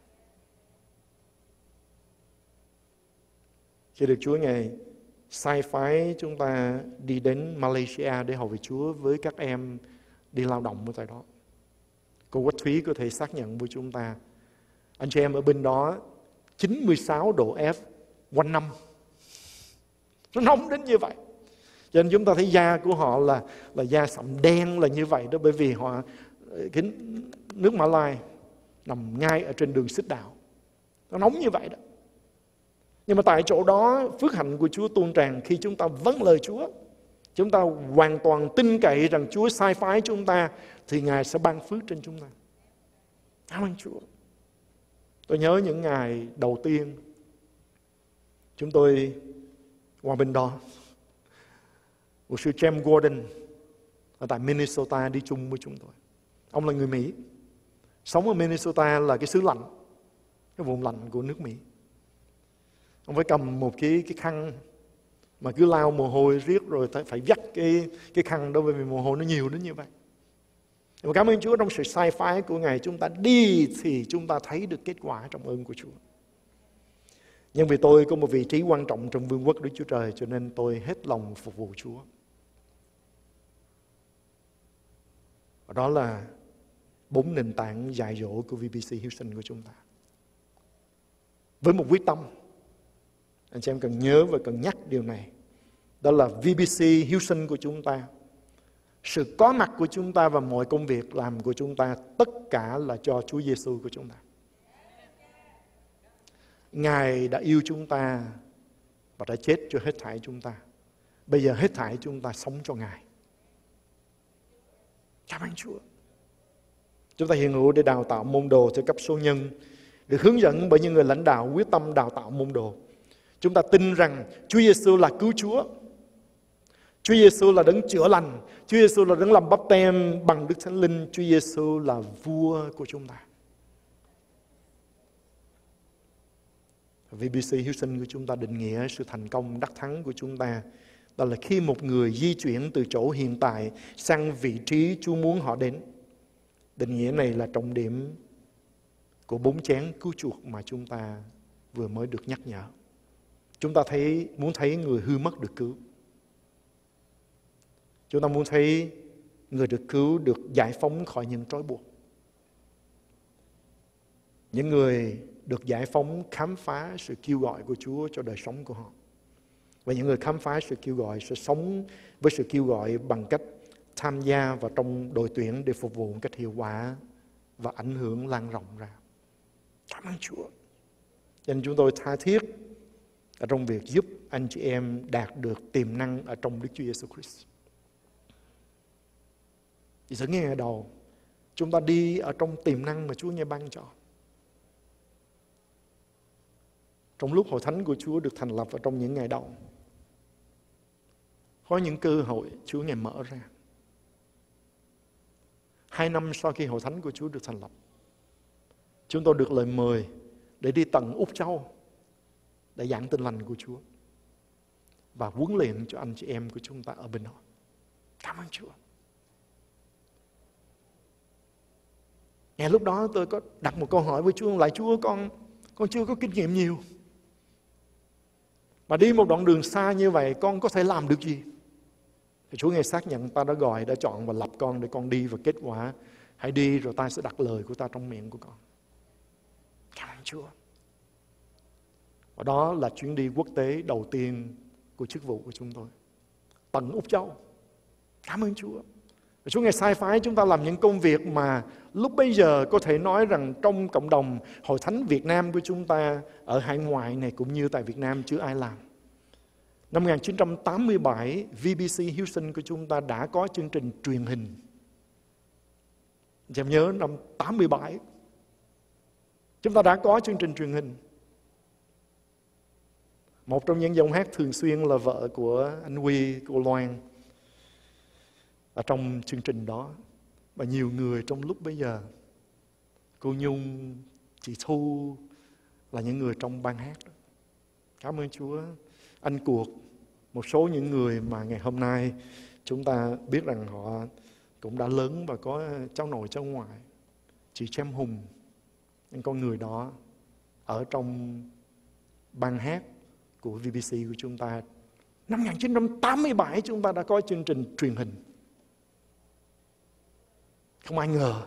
Khi được Chúa Ngài sai phái chúng ta đi đến Malaysia để hầu việc Chúa với các em đi lao động ở tại đó. Cô Quách Thúy có thể xác nhận với chúng ta, anh chị em ở bên đó chín mươi sáu độ F quanh năm. Nó nóng đến như vậy. Cho nên chúng ta thấy da của họ là là da sậm đen là như vậy đó, bởi vì họ cái nước Mã Lai nằm ngay ở trên đường xích đạo. Nó nóng như vậy đó. Nhưng mà tại chỗ đó phước hạnh của Chúa tuôn tràn khi chúng ta vâng lời Chúa. Chúng ta hoàn toàn tin cậy rằng Chúa sai phái chúng ta thì Ngài sẽ ban phước trên chúng ta. Cảm ơn Chúa. Tôi nhớ những ngày đầu tiên chúng tôi qua bên đó, một sư James Gordon ở tại Minnesota đi chung với chúng tôi. Ông là người Mỹ, sống ở Minnesota là cái xứ lạnh, cái vùng lạnh của nước Mỹ. Ông phải cầm một cái cái khăn mà cứ lau mồ hôi riết rồi phải vắt cái cái khăn đó, bởi vì mồ hôi nó nhiều đến như vậy. Nhưng mà cảm ơn Chúa, trong sự sai phái của Ngài chúng ta đi thì chúng ta thấy được kết quả trong ơn của Chúa. Nhưng vì tôi có một vị trí quan trọng trong vương quốc Đức Chúa Trời, cho nên tôi hết lòng phục vụ Chúa. Và đó là bốn nền tảng dạy dỗ của vê bê xê Houston của chúng ta. Với một quyết tâm, anh chị em cần nhớ và cần nhắc điều này. Đó là vê bê xê Houston của chúng ta, sự có mặt của chúng ta và mọi công việc làm của chúng ta, tất cả là cho Chúa Giêsu của chúng ta. Ngài đã yêu chúng ta và đã chết cho hết thảy chúng ta. Bây giờ hết thảy chúng ta sống cho Ngài. Cảm ơn Chúa. Chúng ta hiện hữu để đào tạo môn đồ theo cấp số nhân, được hướng dẫn bởi những người lãnh đạo quyết tâm đào tạo môn đồ. Chúng ta tin rằng Chúa Giêsu là cứu Chúa. Chúa Giêsu là đấng chữa lành. Chúa Giêsu là đấng làm báp têm bằng Đức Thánh Linh. Chúa Giêsu là vua của chúng ta. vê bê xê Houston của chúng ta định nghĩa sự thành công đắc thắng của chúng ta, đó là khi một người di chuyển từ chỗ hiện tại sang vị trí Chúa muốn họ đến. Định nghĩa này là trọng điểm của bốn chén cứu chuộc mà chúng ta vừa mới được nhắc nhở. Chúng ta thấy muốn thấy người hư mất được cứu. Chúng ta muốn thấy người được cứu được giải phóng khỏi những trói buộc. Những người được giải phóng khám phá sự kêu gọi của Chúa cho đời sống của họ. Và những người khám phá sự kêu gọi sẽ sống với sự kêu gọi bằng cách tham gia vào trong đội tuyển để phục vụ một cách hiệu quả và ảnh hưởng lan rộng ra. Cảm ơn Chúa. Cho nên chúng tôi tha thiết ở trong việc giúp anh chị em đạt được tiềm năng ở trong Đức Chúa Giêsu Christ. Thì sẽ nghe ngày đầu chúng ta đi ở trong tiềm năng mà Chúa Ngài ban cho. Trong lúc hội thánh của Chúa được thành lập ở trong những ngày đầu, có những cơ hội Chúa Ngài mở ra. Hai năm sau khi hội thánh của Chúa được thành lập, chúng tôi được lời mời để đi tận Úc Châu để giảng tin lành của Chúa và huấn luyện cho anh chị em của chúng ta ở bên đó. Cảm ơn Chúa. Ngay lúc đó tôi có đặt một câu hỏi với Chúa, lại Chúa con con chưa có kinh nghiệm nhiều, mà đi một đoạn đường xa như vậy con có thể làm được gì? Thì Chúa nghe xác nhận ta đã gọi, đã chọn và lập con để con đi, và kết quả hãy đi rồi ta sẽ đặt lời của ta trong miệng của con. Cảm ơn Chúa. Và đó là chuyến đi quốc tế đầu tiên của chức vụ của chúng tôi, tận Úc Châu. Cảm ơn Chúa. Và Chúa Ngài sai phái chúng ta làm những công việc mà lúc bây giờ có thể nói rằng trong cộng đồng Hội Thánh Việt Nam của chúng ta ở hải ngoại này cũng như tại Việt Nam chưa ai làm. Năm một nghìn chín trăm tám mươi bảy, vê bê xê Houston của chúng ta đã có chương trình truyền hình. Em nhớ năm tám mươi bảy, chúng ta đã có chương trình truyền hình. Một trong những giọng hát thường xuyên là vợ của anh Huy, cô Loan, ở trong chương trình đó. Và nhiều người trong lúc bây giờ, cô Nhung, chị Thu là những người trong ban hát. Cảm ơn Chúa. Anh Cuộc, một số những người mà ngày hôm nay chúng ta biết rằng họ cũng đã lớn và có cháu nội cháu ngoại. Chị Trem Hùng, những con người đó ở trong ban hát của vê bê xê của chúng ta. Năm một nghìn chín trăm tám mươi bảy chúng ta đã có chương trình truyền hình. Không ai ngờ.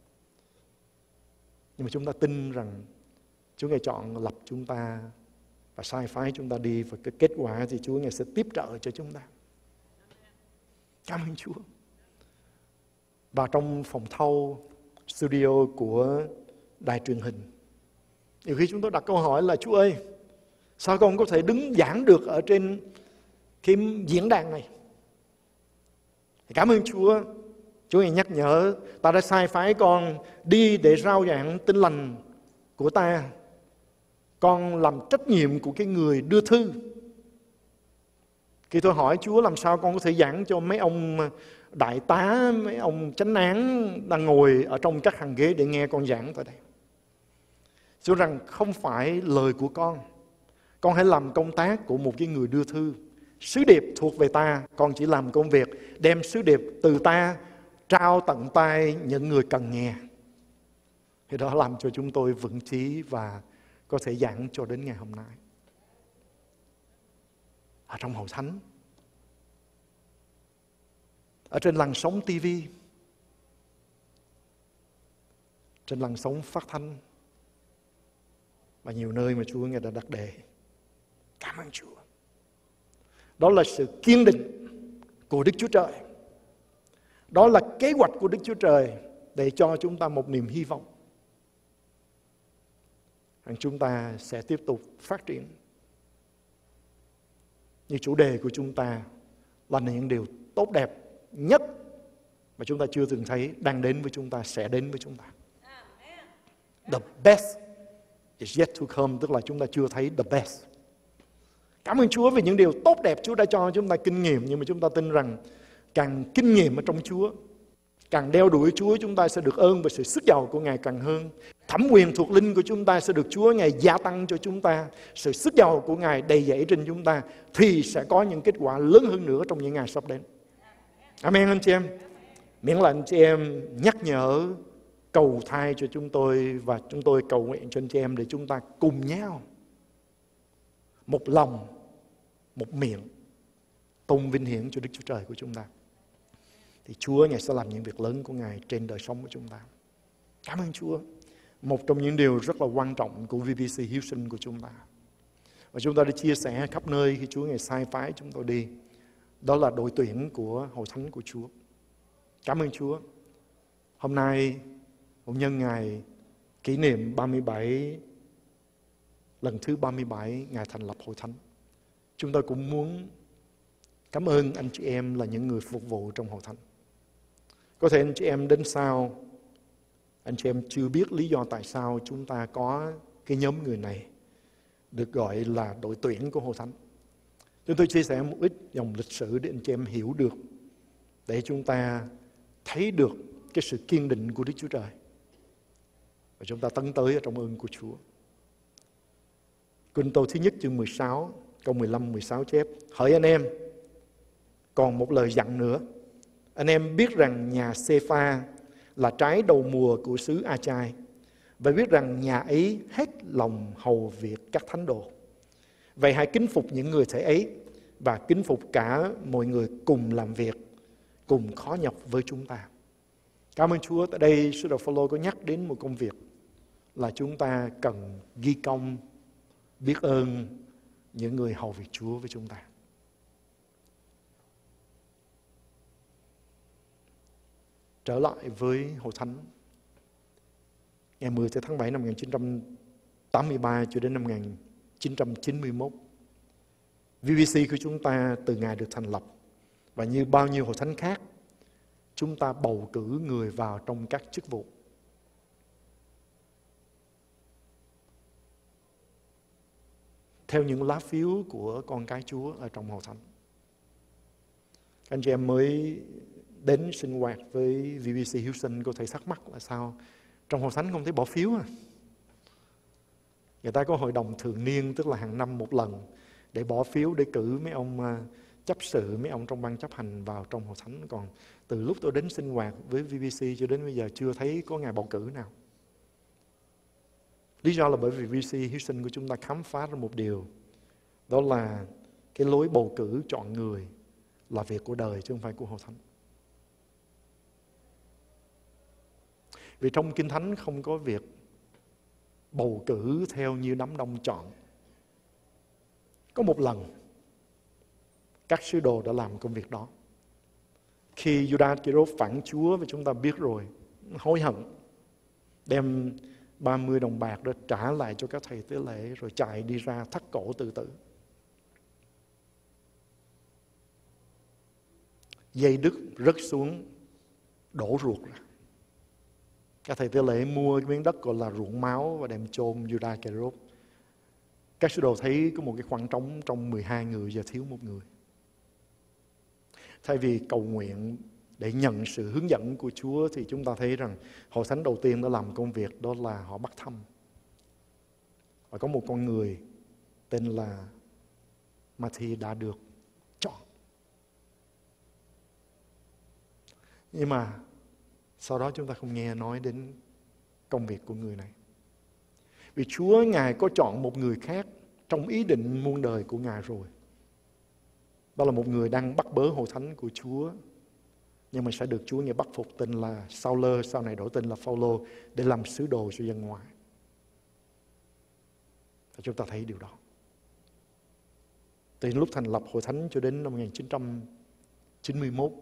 Nhưng mà chúng ta tin rằng Chúa Ngài chọn lập chúng ta và sai phái chúng ta đi, và cái kết quả thì Chúa Ngài sẽ tiếp trợ cho chúng ta. Cảm ơn Chúa. Và trong phòng thâu studio của đài truyền hình, nhiều khi chúng tôi đặt câu hỏi là Chúa ơi, sao con có thể đứng giảng được ở trên cái diễn đàn này? Cảm ơn Chúa. Chúa Ngài nhắc nhở ta đã sai phái con đi để rao giảng tin lành của ta. Con làm trách nhiệm của cái người đưa thư. Khi tôi hỏi Chúa làm sao con có thể giảng cho mấy ông đại tá, mấy ông chánh án đang ngồi ở trong các hàng ghế để nghe con giảng tại đây. Chúa rằng không phải lời của con. Con hãy làm công tác của một cái người đưa thư. Sứ điệp thuộc về ta, con chỉ làm công việc đem sứ điệp từ ta trao tận tay những người cần nghe. Thì đó làm cho chúng tôi vững chí và có thể giảng cho đến ngày hôm nay. Ở trong hội thánh, ở trên làn sóng ti vi, trên làn sóng phát thanh, và nhiều nơi mà Chúa Ngài đã đặt đề. Cảm ơn Chúa. Đó là sự kiên định của Đức Chúa Trời. Đó là kế hoạch của Đức Chúa Trời để cho chúng ta một niềm hy vọng rằng chúng ta sẽ tiếp tục phát triển. Như chủ đề của chúng ta là những điều tốt đẹp nhất mà chúng ta chưa từng thấy đang đến với chúng ta, sẽ đến với chúng ta. The best is yet to come, tức là chúng ta chưa thấy the best. Cảm ơn Chúa vì những điều tốt đẹp Chúa đã cho chúng ta kinh nghiệm, nhưng mà chúng ta tin rằng càng kinh nghiệm ở trong Chúa, càng đeo đuổi Chúa, chúng ta sẽ được ơn và sự sức giàu của Ngài càng hơn. Thẩm quyền thuộc linh của chúng ta sẽ được Chúa Ngài gia tăng cho chúng ta. Sự sức giàu của Ngài đầy dẫy trên chúng ta, thì sẽ có những kết quả lớn hơn nữa trong những ngày sắp đến. Amen anh chị em. Miễn là anh chị em nhắc nhở, cầu thay cho chúng tôi, và chúng tôi cầu nguyện cho anh chị em để chúng ta cùng nhau một lòng, một miệng tôn vinh hiển cho Đức Chúa Trời của chúng ta. Thì Chúa Ngài sẽ làm những việc lớn của Ngài trên đời sống của chúng ta. Cảm ơn Chúa. Một trong những điều rất là quan trọng của vê bê xê Houston của chúng ta, và chúng ta đã chia sẻ khắp nơi khi Chúa Ngài sai phái chúng tôi đi, đó là đội tuyển của hội thánh của Chúa. Cảm ơn Chúa. Hôm nay một nhân ngày kỷ niệm ba mươi bảy, lần thứ ba mươi bảy Ngài thành lập hội thánh, chúng tôi cũng muốn cảm ơn anh chị em là những người phục vụ trong hội thánh. Có thể anh chị em đến sau, anh chị em chưa biết lý do tại sao chúng ta có cái nhóm người này được gọi là đội tuyển của hội thánh. Chúng tôi chia sẻ một ít dòng lịch sử để anh chị em hiểu được, để chúng ta thấy được cái sự kiên định của Đức Chúa Trời, và chúng ta tấn tới ở trong ơn của Chúa. Kinh Tô thứ nhất chương mười sáu, câu mười lăm mười sáu chép: Hỡi anh em, còn một lời dặn nữa. Anh em biết rằng nhà Sê-pha là trái đầu mùa của xứ A-chai, và biết rằng nhà ấy hết lòng hầu việc các thánh đồ. Vậy hãy kính phục những người thể ấy và kính phục cả mọi người cùng làm việc, cùng khó nhọc với chúng ta. Cảm ơn Chúa. Tại đây sứ đồ Phao-lô có nhắc đến một công việc là chúng ta cần ghi công biết ơn những người hầu việc Chúa với chúng ta. Trở lại với Hội Thánh, ngày mười tháng bảy năm một nghìn chín trăm tám mươi ba cho đến năm một nghìn chín trăm chín mươi mốt, vê bê xê của chúng ta từ ngày được thành lập, và như bao nhiêu hội thánh khác, chúng ta bầu cử người vào trong các chức vụ. Theo những lá phiếu của con cái Chúa ở trong hội thánh. Anh chị em mới đến sinh hoạt với vê bê xê Houston có thể thắc mắc là sao trong hội thánh không thấy bỏ phiếu à? Người ta có hội đồng thường niên, tức là hàng năm một lần, để bỏ phiếu để cử mấy ông chấp sự, mấy ông trong ban chấp hành vào trong hội thánh. Còn từ lúc tôi đến sinh hoạt với vê bê xê cho đến bây giờ chưa thấy có ngày bầu cử nào. Lý do là bởi vì vê bê xê Houston của chúng ta khám phá ra một điều, đó là cái lối bầu cử chọn người là việc của đời chứ không phải của hội thánh. Vì trong Kinh Thánh không có việc bầu cử theo như đám đông chọn. Có một lần các sứ đồ đã làm công việc đó. Khi Judas Iscariot phản Chúa, và chúng ta biết rồi, hối hận, đem ba mươi đồng bạc đó trả lại cho các thầy tế lễ, rồi chạy đi ra thắt cổ tự tử. Dây đứt rớt xuống, đổ ruột ra. Các thầy tế lễ mua cái miếng đất gọi là ruộng máu và đem chôn Judas Iscariot. Các sứ đồ thấy có một cái khoảng trống trong mười hai người, giờ thiếu một người. Thay vì cầu nguyện để nhận sự hướng dẫn của Chúa, thì chúng ta thấy rằng hội thánh đầu tiên đã làm công việc, đó là họ bắt thăm. Và có một con người tên là Matthew đã được chọn. Nhưng mà sau đó chúng ta không nghe nói đến công việc của người này. Vì Chúa Ngài có chọn một người khác trong ý định muôn đời của Ngài rồi. Đó là một người đang bắt bớ hội thánh của Chúa, nhưng mà sẽ được Chúa Ngài bắt phục, tên là Sao-lơ, sau này đổi tên là Phao-lô, để làm sứ đồ cho dân ngoại. Và chúng ta thấy điều đó. Từ lúc thành lập hội thánh cho đến năm một nghìn chín trăm chín mươi mốt,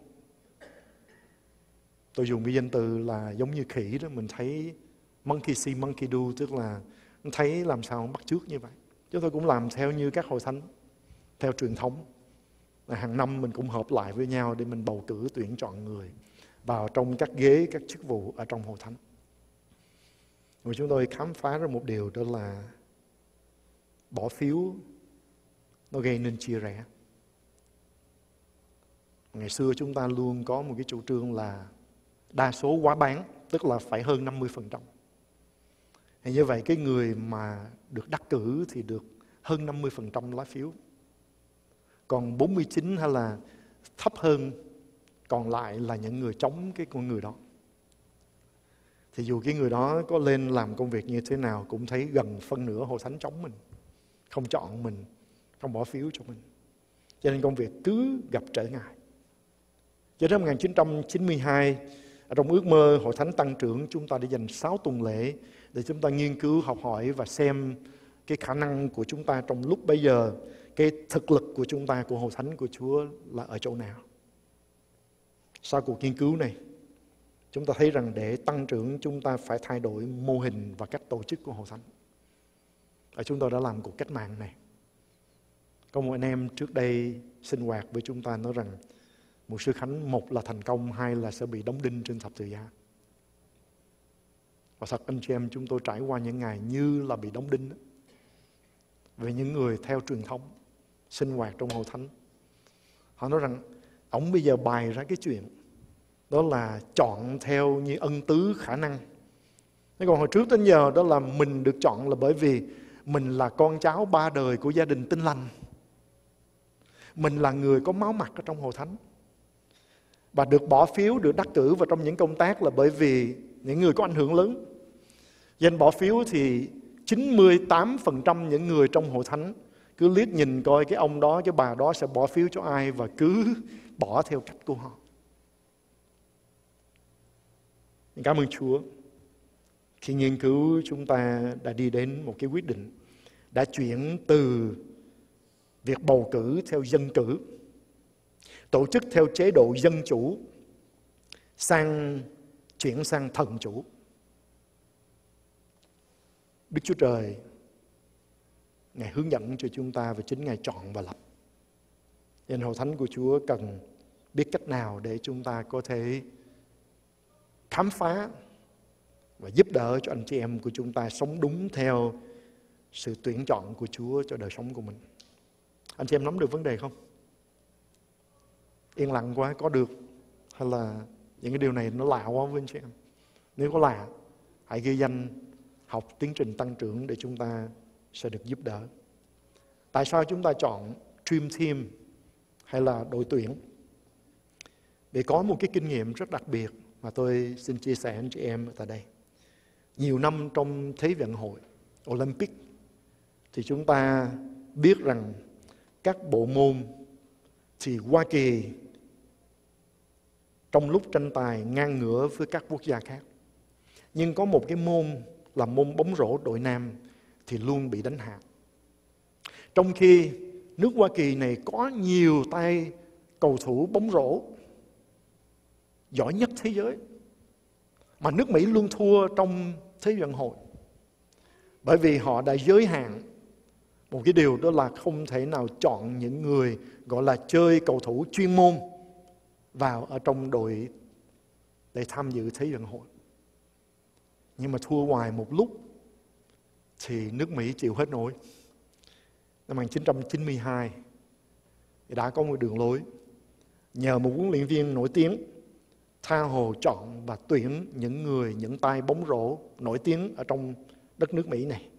tôi dùng cái danh từ là giống như khỉ đó, mình thấy monkey see, monkey do, tức là thấy làm sao bắt chước như vậy. Chúng tôi cũng làm theo như các hội thánh, theo truyền thống. Hàng năm mình cũng hợp lại với nhau để mình bầu cử tuyển chọn người vào trong các ghế, các chức vụ ở trong hội thánh. Và chúng tôi khám phá ra một điều, đó là bỏ phiếu nó gây nên chia rẽ. Ngày xưa chúng ta luôn có một cái chủ trương là đa số quá bán, tức là phải hơn năm mươi phần trăm. Thì như vậy cái người mà được đắc cử thì được hơn năm mươi phần trăm lá phiếu. Còn bốn mươi chín hay là thấp hơn còn lại là những người chống cái con người đó. Thì dù cái người đó có lên làm công việc như thế nào, cũng thấy gần phân nửa hội thánh chống mình, không chọn mình, không bỏ phiếu cho mình. Cho nên công việc cứ gặp trở ngại. Cho đến năm một nghìn chín trăm chín mươi hai, ở trong ước mơ hội thánh tăng trưởng, chúng ta đã dành sáu tuần lễ để chúng ta nghiên cứu, học hỏi và xem cái khả năng của chúng ta trong lúc bây giờ, cái thực lực của chúng ta, của hội thánh của Chúa là ở chỗ nào. Sau cuộc nghiên cứu này, chúng ta thấy rằng để tăng trưởng chúng ta phải thay đổi mô hình và cách tổ chức của hội thánh. Và chúng tôi đã làm cuộc cách mạng này. Có một anh em trước đây sinh hoạt với chúng ta nói rằng một sư Khánh, một là thành công, hai là sẽ bị đóng đinh trên thập tự giá. Và thật anh chị em, chúng tôi trải qua những ngày như là bị đóng đinh đó. Về những người theo truyền thống sinh hoạt trong hội thánh, họ nói rằng ông bây giờ bày ra cái chuyện đó là chọn theo như ân tứ khả năng. Thế còn hồi trước đến giờ đó là mình được chọn là bởi vì mình là con cháu ba đời của gia đình Tin Lành, mình là người có máu mặt ở trong hội thánh, và được bỏ phiếu, được đắc cử vào trong những công tác là bởi vì những người có ảnh hưởng lớn. Danh bỏ phiếu thì chín mươi tám phần trăm những người trong hội thánh cứ liếc nhìn coi cái ông đó, cái bà đó sẽ bỏ phiếu cho ai và cứ bỏ theo cách của họ. Cảm ơn Chúa. Khi nghiên cứu chúng ta đã đi đến một cái quyết định, đã chuyển từ việc bầu cử theo dân cử, tổ chức theo chế độ dân chủ, sang chuyển sang thần chủ. Đức Chúa Trời, Ngài hướng dẫn cho chúng ta và chính Ngài chọn và lập. Nên hội thánh của Chúa cần biết cách nào để chúng ta có thể khám phá và giúp đỡ cho anh chị em của chúng ta sống đúng theo sự tuyển chọn của Chúa cho đời sống của mình. Anh chị em nắm được vấn đề không? Yên lặng quá, có được? Hay là những cái điều này nó lạ quá với anh chị em? Nếu có lạ, hãy ghi danh học tiến trình tăng trưởng để chúng ta sẽ được giúp đỡ. Tại sao chúng ta chọn Dream Team hay là đội tuyển? Vì có một cái kinh nghiệm rất đặc biệt mà tôi xin chia sẻ anh chị em tại đây. Nhiều năm trong Thế vận hội Olympic thì chúng ta biết rằng các bộ môn thì Hoa Kỳ trong lúc tranh tài ngang ngửa với các quốc gia khác. Nhưng có một cái môn là môn bóng rổ đội nam thì luôn bị đánh hạ. Trong khi nước Hoa Kỳ này có nhiều tay cầu thủ bóng rổ giỏi nhất thế giới, mà nước Mỹ luôn thua trong Thế vận hội. Bởi vì họ đã giới hạn một cái điều, đó là không thể nào chọn những người gọi là chơi cầu thủ chuyên môn vào ở trong đội để tham dự Thế vận hội. Nhưng mà thua hoài một lúc thì nước Mỹ chịu hết nổi. Năm một nghìn chín trăm chín mươi hai thì đã có một đường lối, nhờ một huấn luyện viên nổi tiếng tha hồ chọn và tuyển những người, những tay bóng rổ nổi tiếng ở trong đất nước Mỹ này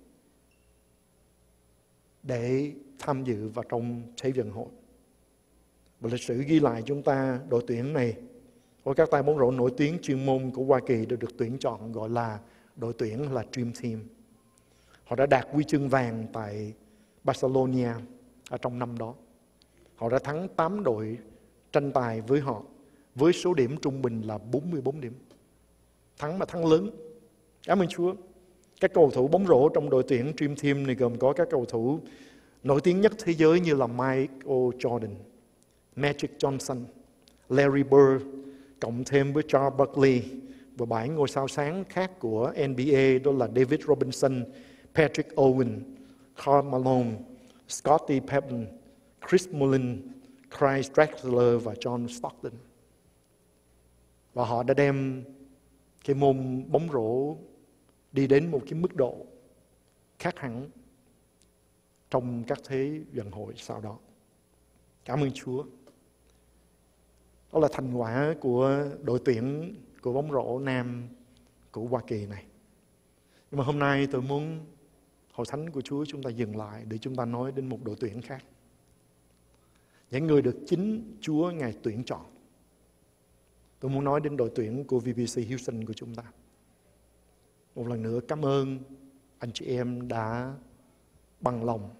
để tham dự vào trong Thế vận hội. Và lịch sử ghi lại chúng ta, đội tuyển này có các tay bóng rổ nổi tiếng chuyên môn của Hoa Kỳ đã được tuyển chọn, gọi là đội tuyển là Dream Team. Họ đã đạt huy chương vàng tại Barcelona ở trong năm đó. Họ đã thắng tám đội tranh tài với họ với số điểm trung bình là bốn mươi bốn điểm. Thắng mà thắng lớn. Cảm ơn Chúa. Các cầu thủ bóng rổ trong đội tuyển Dream Team này gồm có các cầu thủ nổi tiếng nhất thế giới như là Michael Jordan, Magic Johnson, Larry Bird, cộng thêm với Charles Barkley và bảy ngôi sao sáng khác của N B A, đó là David Robinson, Patrick Ewing, Karl Malone, Scottie Pippen, Chris Mullin, Clyde Drexler và John Stockton. Và họ đã đem cái môn bóng rổ đi đến một cái mức độ khác hẳn trong các thế vận hội sau đó. Cảm ơn Chúa. Đó là thành quả của đội tuyển của bóng rổ nam của Hoa Kỳ này. Nhưng mà hôm nay tôi muốn hội thánh của Chúa chúng ta dừng lại để chúng ta nói đến một đội tuyển khác. Những người được chính Chúa Ngài tuyển chọn. Tôi muốn nói đến đội tuyển của vê bê xê Houston của chúng ta. Một lần nữa cảm ơn anh chị em đã bằng lòng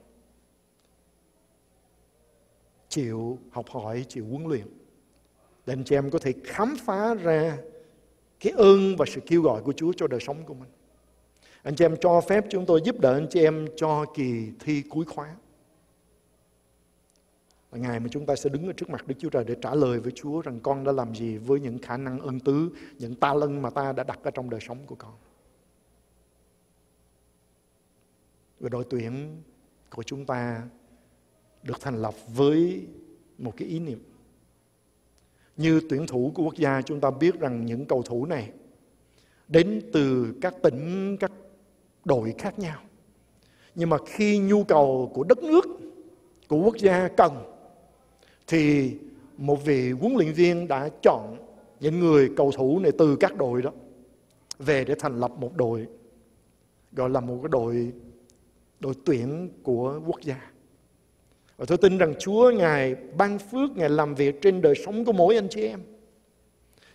chịu học hỏi, chịu huấn luyện để anh chị em có thể khám phá ra cái ơn và sự kêu gọi của Chúa cho đời sống của mình. Anh chị em cho phép chúng tôi giúp đỡ anh chị em cho kỳ thi cuối khóa. Và ngày mà chúng ta sẽ đứng ở trước mặt Đức Chúa Trời để trả lời với Chúa rằng con đã làm gì với những khả năng ân tứ, những ta lân mà ta đã đặt ở trong đời sống của con. Và đội tuyển của chúng ta được thành lập với một cái ý niệm. Như tuyển thủ của quốc gia, chúng ta biết rằng những cầu thủ này đến từ các tỉnh, các đội khác nhau. Nhưng mà khi nhu cầu của đất nước, của quốc gia cần, thì một vị huấn luyện viên đã chọn những người cầu thủ này từ các đội đó về để thành lập một đội, gọi là một cái đội đội tuyển của quốc gia. Và tôi tin rằng Chúa Ngài ban phước, Ngài làm việc trên đời sống của mỗi anh chị em.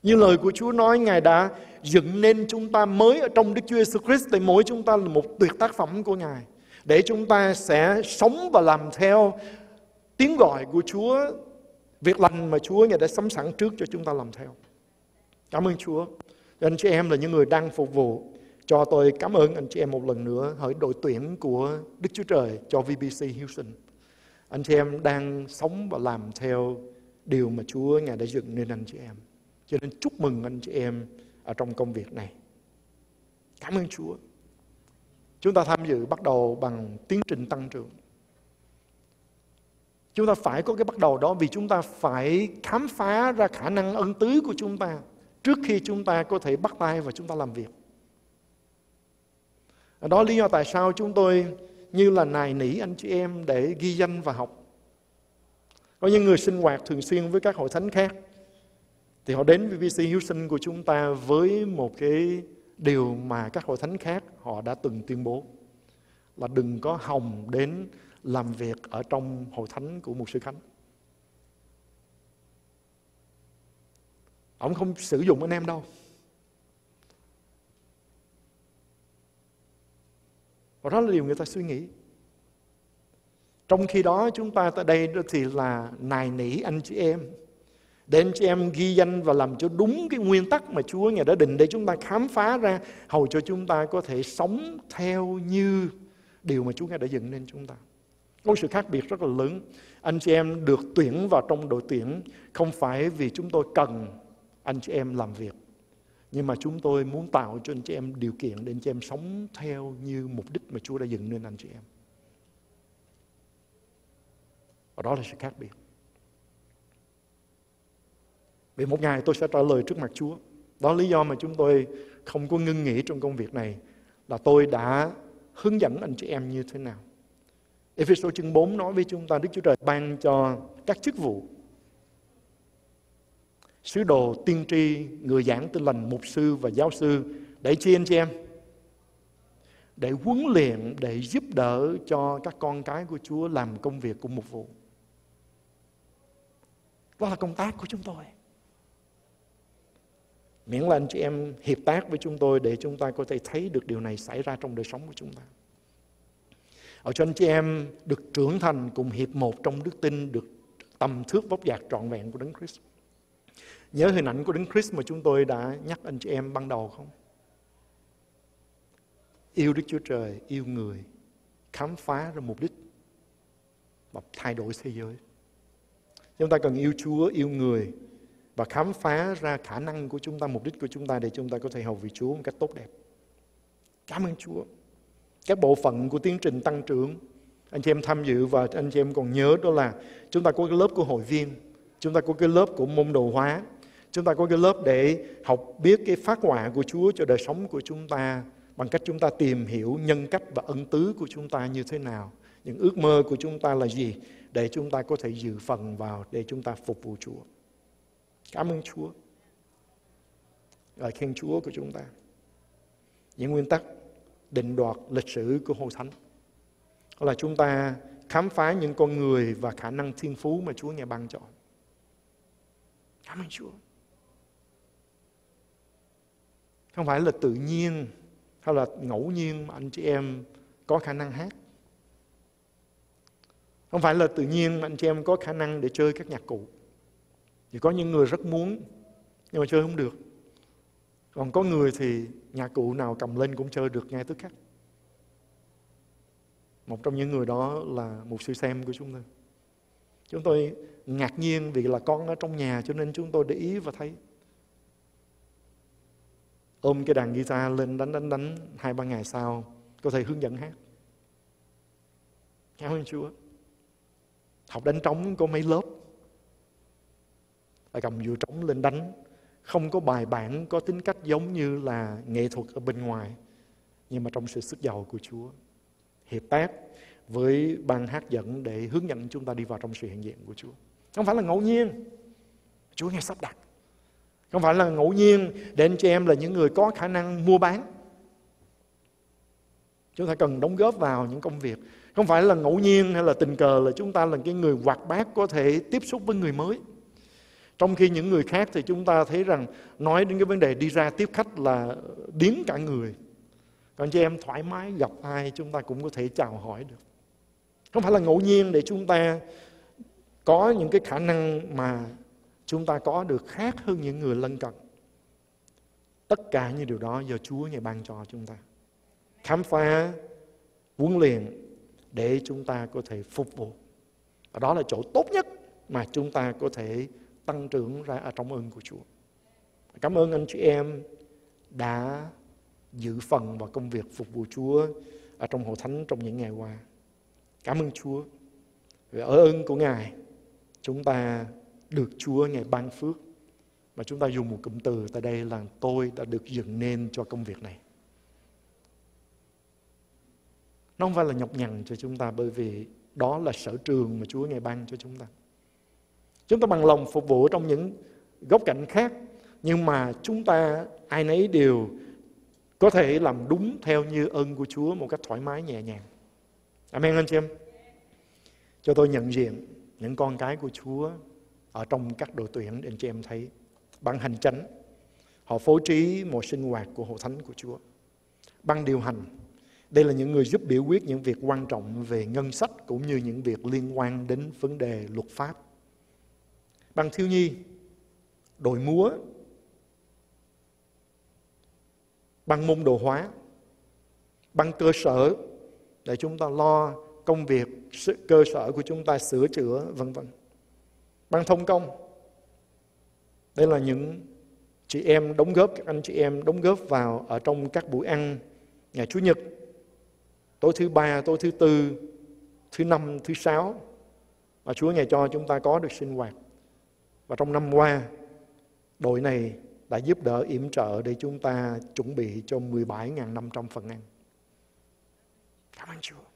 Như lời của Chúa nói, Ngài đã dựng nên chúng ta mới ở trong Đức Chúa Giêsu Christ, tại mỗi chúng ta là một tuyệt tác phẩm của Ngài, để chúng ta sẽ sống và làm theo tiếng gọi của Chúa, việc lành mà Chúa Ngài đã sắm sẵn trước cho chúng ta làm theo. Cảm ơn Chúa. Anh chị em là những người đang phục vụ, cho tôi cảm ơn anh chị em một lần nữa hỡi đội tuyển của Đức Chúa Trời cho vê bê xê Houston. Anh chị em đang sống và làm theo điều mà Chúa Ngài đã dựng nên anh chị em. Cho nên chúc mừng anh chị em ở trong công việc này. Cảm ơn Chúa. Chúng ta tham dự bắt đầu bằng tiến trình tăng trưởng. Chúng ta phải có cái bắt đầu đó vì chúng ta phải khám phá ra khả năng ân tứ của chúng ta trước khi chúng ta có thể bắt tay và chúng ta làm việc. Đó là lý do tại sao chúng tôi như là nài nỉ anh chị em để ghi danh và học. Có những người sinh hoạt thường xuyên với các hội thánh khác, thì họ đến vê bê xê Houston của chúng ta với một cái điều mà các hội thánh khác họ đã từng tuyên bố, là đừng có hòng đến làm việc ở trong hội thánh của mục sư Khánh. Ông không sử dụng anh em đâu. Và đó là điều người ta suy nghĩ. Trong khi đó chúng ta tại đây thì là nài nỉ anh chị em, để anh chị em ghi danh và làm cho đúng cái nguyên tắc mà Chúa Ngài đã định, để chúng ta khám phá ra, hầu cho chúng ta có thể sống theo như điều mà Chúa Ngài đã dựng nên chúng ta. Có sự khác biệt rất là lớn. Anh chị em được tuyển vào trong đội tuyển không phải vì chúng tôi cần anh chị em làm việc, nhưng mà chúng tôi muốn tạo cho anh chị em điều kiện để anh chị em sống theo như mục đích mà Chúa đã dựng nên anh chị em. Và đó là sự khác biệt. Vì một ngày tôi sẽ trả lời trước mặt Chúa. Đó là lý do mà chúng tôi không có ngưng nghỉ trong công việc này, là tôi đã hướng dẫn anh chị em như thế nào. Ê-phê-sô chương bốn nói với chúng ta Đức Chúa Trời ban cho các chức vụ: sứ đồ, tiên tri, người giảng tin lành, mục sư và giáo sư, để chi anh chị em? Để huấn luyện, để giúp đỡ cho các con cái của Chúa làm công việc của mục vụ. Đó là công tác của chúng tôi. Miễn là anh chị em hiệp tác với chúng tôi để chúng ta có thể thấy được điều này xảy ra trong đời sống của chúng ta. Ở cho anh chị em được trưởng thành cùng hiệp một trong đức tin, được tầm thước vóc dạc trọn vẹn của Đấng Christ. Nhớ hình ảnh của Đấng Christ mà chúng tôi đã nhắc anh chị em ban đầu không? Yêu Đức Chúa Trời, yêu người, khám phá ra mục đích và thay đổi thế giới. Chúng ta cần yêu Chúa, yêu người và khám phá ra khả năng của chúng ta, mục đích của chúng ta để chúng ta có thể hầu vị Chúa một cách tốt đẹp. Cảm ơn Chúa. Các bộ phận của tiến trình tăng trưởng, anh chị em tham dự và anh chị em còn nhớ đó là chúng ta có cái lớp của hội viên, chúng ta có cái lớp của môn đồ hóa, chúng ta có cái lớp để học biết cái phác họa của Chúa cho đời sống của chúng ta, bằng cách chúng ta tìm hiểu nhân cách và ân tứ của chúng ta như thế nào, những ước mơ của chúng ta là gì, để chúng ta có thể dự phần vào để chúng ta phục vụ Chúa. Cảm ơn Chúa. Lời khen Chúa của chúng ta. Những nguyên tắc định đoạt lịch sử của Hội Thánh là chúng ta khám phá những con người và khả năng thiên phú mà Chúa Ngài ban cho. Cảm ơn Chúa. Không phải là tự nhiên hay là ngẫu nhiên mà anh chị em có khả năng hát. Không phải là tự nhiên mà anh chị em có khả năng để chơi các nhạc cụ. Thì có những người rất muốn nhưng mà chơi không được. Còn có người thì nhạc cụ nào cầm lên cũng chơi được ngay tức khắc. Một trong những người đó là mục sư Sam của chúng tôi. Chúng tôi ngạc nhiên vì là con ở trong nhà cho nên chúng tôi để ý và thấy. Ôm cái đàn guitar lên đánh đánh đánh hai ba ngày sau có thể hướng dẫn hát. Cảm ơn Chúa. Học đánh trống có mấy lớp. Lại cầm dùi trống lên đánh. Không có bài bản, có tính cách giống như là nghệ thuật ở bên ngoài, nhưng mà trong sự sức giàu của Chúa. Hiệp tác với ban hát dẫn để hướng dẫn chúng ta đi vào trong sự hiện diện của Chúa. Không phải là ngẫu nhiên. Chúa Ngài sắp đặt. Không phải là ngẫu nhiên để anh chị em là những người có khả năng mua bán. Chúng ta cần đóng góp vào những công việc. Không phải là ngẫu nhiên hay là tình cờ là chúng ta là cái người hoạt bát có thể tiếp xúc với người mới. Trong khi những người khác thì chúng ta thấy rằng nói đến cái vấn đề đi ra tiếp khách là điếng cả người. Còn chị em thoải mái gặp ai chúng ta cũng có thể chào hỏi được. Không phải là ngẫu nhiên để chúng ta có những cái khả năng mà chúng ta có được khác hơn những người lân cận. Tất cả những điều đó do Chúa Ngài ban cho chúng ta. Khám phá, huấn luyện để chúng ta có thể phục vụ. Và đó là chỗ tốt nhất mà chúng ta có thể tăng trưởng ra ở trong ơn của Chúa. Cảm ơn anh chị em đã giữ phần vào công việc phục vụ Chúa ở trong hội thánh trong những ngày qua. Cảm ơn Chúa. Vì ở ơn của Ngài, chúng ta được Chúa Ngài ban phước. Mà chúng ta dùng một cụm từ tại đây là tôi đã được dựng nên cho công việc này. Nó không phải là nhọc nhằn cho chúng ta, bởi vì đó là sở trường mà Chúa Ngài ban cho chúng ta. Chúng ta bằng lòng phục vụ trong những góc cạnh khác, nhưng mà chúng ta ai nấy đều có thể làm đúng theo như ơn của Chúa một cách thoải mái nhẹ nhàng. Amen anh chị em. Cho tôi nhận diện những con cái của Chúa ở trong các đội tuyển để anh chị em thấy. Ban hành chánh, họ phối trí một sinh hoạt của hội thánh của Chúa. Ban điều hành, đây là những người giúp biểu quyết những việc quan trọng về ngân sách cũng như những việc liên quan đến vấn đề luật pháp. Ban thiếu nhi, đội múa, ban môn đồ hóa, ban cơ sở để chúng ta lo công việc cơ sở của chúng ta sửa chữa vân vân. Ban thông công, đây là những chị em đóng góp, các anh chị em đóng góp vào ở trong các buổi ăn ngày Chủ nhật, tối thứ ba, tối thứ tư, thứ năm, thứ sáu mà Chúa Ngài cho chúng ta có được sinh hoạt. Và trong năm qua, đội này đã giúp đỡ yểm trợ để chúng ta chuẩn bị cho mười bảy nghìn năm trăm phần ăn. Cảm ơn Chúa.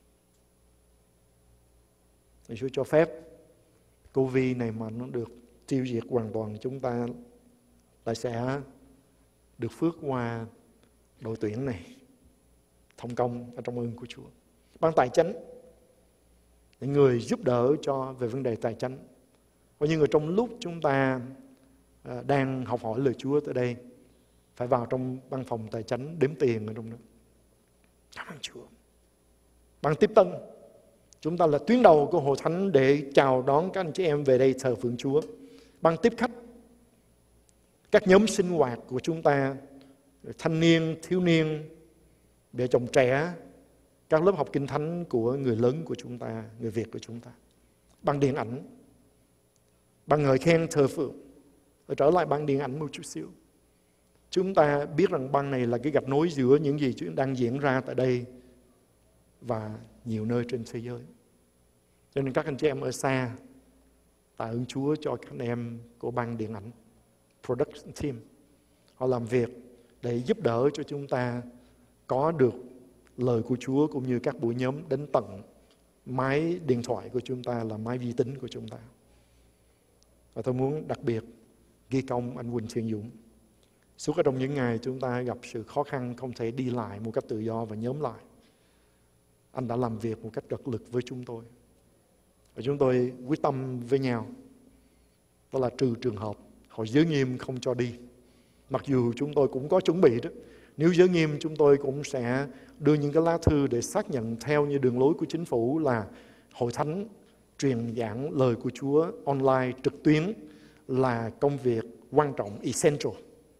Để Chúa cho phép Covid này mà nó được tiêu diệt hoàn toàn, chúng ta lại sẽ được phước qua đội tuyển này. Thông công ở trong ơn của Chúa. Ban tài chánh, những người giúp đỡ cho về vấn đề tài chánh. Và những người trong lúc chúng ta đang học hỏi lời Chúa tới đây, phải vào trong văn phòng tài chánh đếm tiền ở trong đó. Cảm ơn Chúa. Ban tiếp tân, chúng ta là tuyến đầu của hội thánh để chào đón các anh chị em về đây thờ phượng Chúa. Ban tiếp khách, các nhóm sinh hoạt của chúng ta, thanh niên, thiếu niên, vợ chồng trẻ, các lớp học kinh thánh của người lớn của chúng ta, người Việt của chúng ta. Ban điện ảnh, ban ngợi khen thờ phượng. Rồi trở lại ban điện ảnh một chút xíu. Chúng ta biết rằng ban này là cái gạch nối giữa những gì đang diễn ra tại đây và nhiều nơi trên thế giới. Cho nên các anh chị em ở xa, tạ ơn Chúa cho các anh em của ban điện ảnh, production team. Họ làm việc để giúp đỡ cho chúng ta có được lời của Chúa cũng như các buổi nhóm đến tận máy điện thoại của chúng ta, là máy vi tính của chúng ta. Và tôi muốn đặc biệt ghi công anh Quỳnh Thiên Dũng. Suốt ở trong những ngày chúng ta gặp sự khó khăn không thể đi lại một cách tự do và nhóm lại, anh đã làm việc một cách cật lực với chúng tôi. Và chúng tôi quyết tâm với nhau, đó là trừ trường hợp họ giới nghiêm không cho đi. Mặc dù chúng tôi cũng có chuẩn bị đó. Nếu giới nghiêm chúng tôi cũng sẽ đưa những cái lá thư để xác nhận theo như đường lối của chính phủ là hội thánh truyền giảng lời của Chúa online trực tuyến là công việc quan trọng, essential.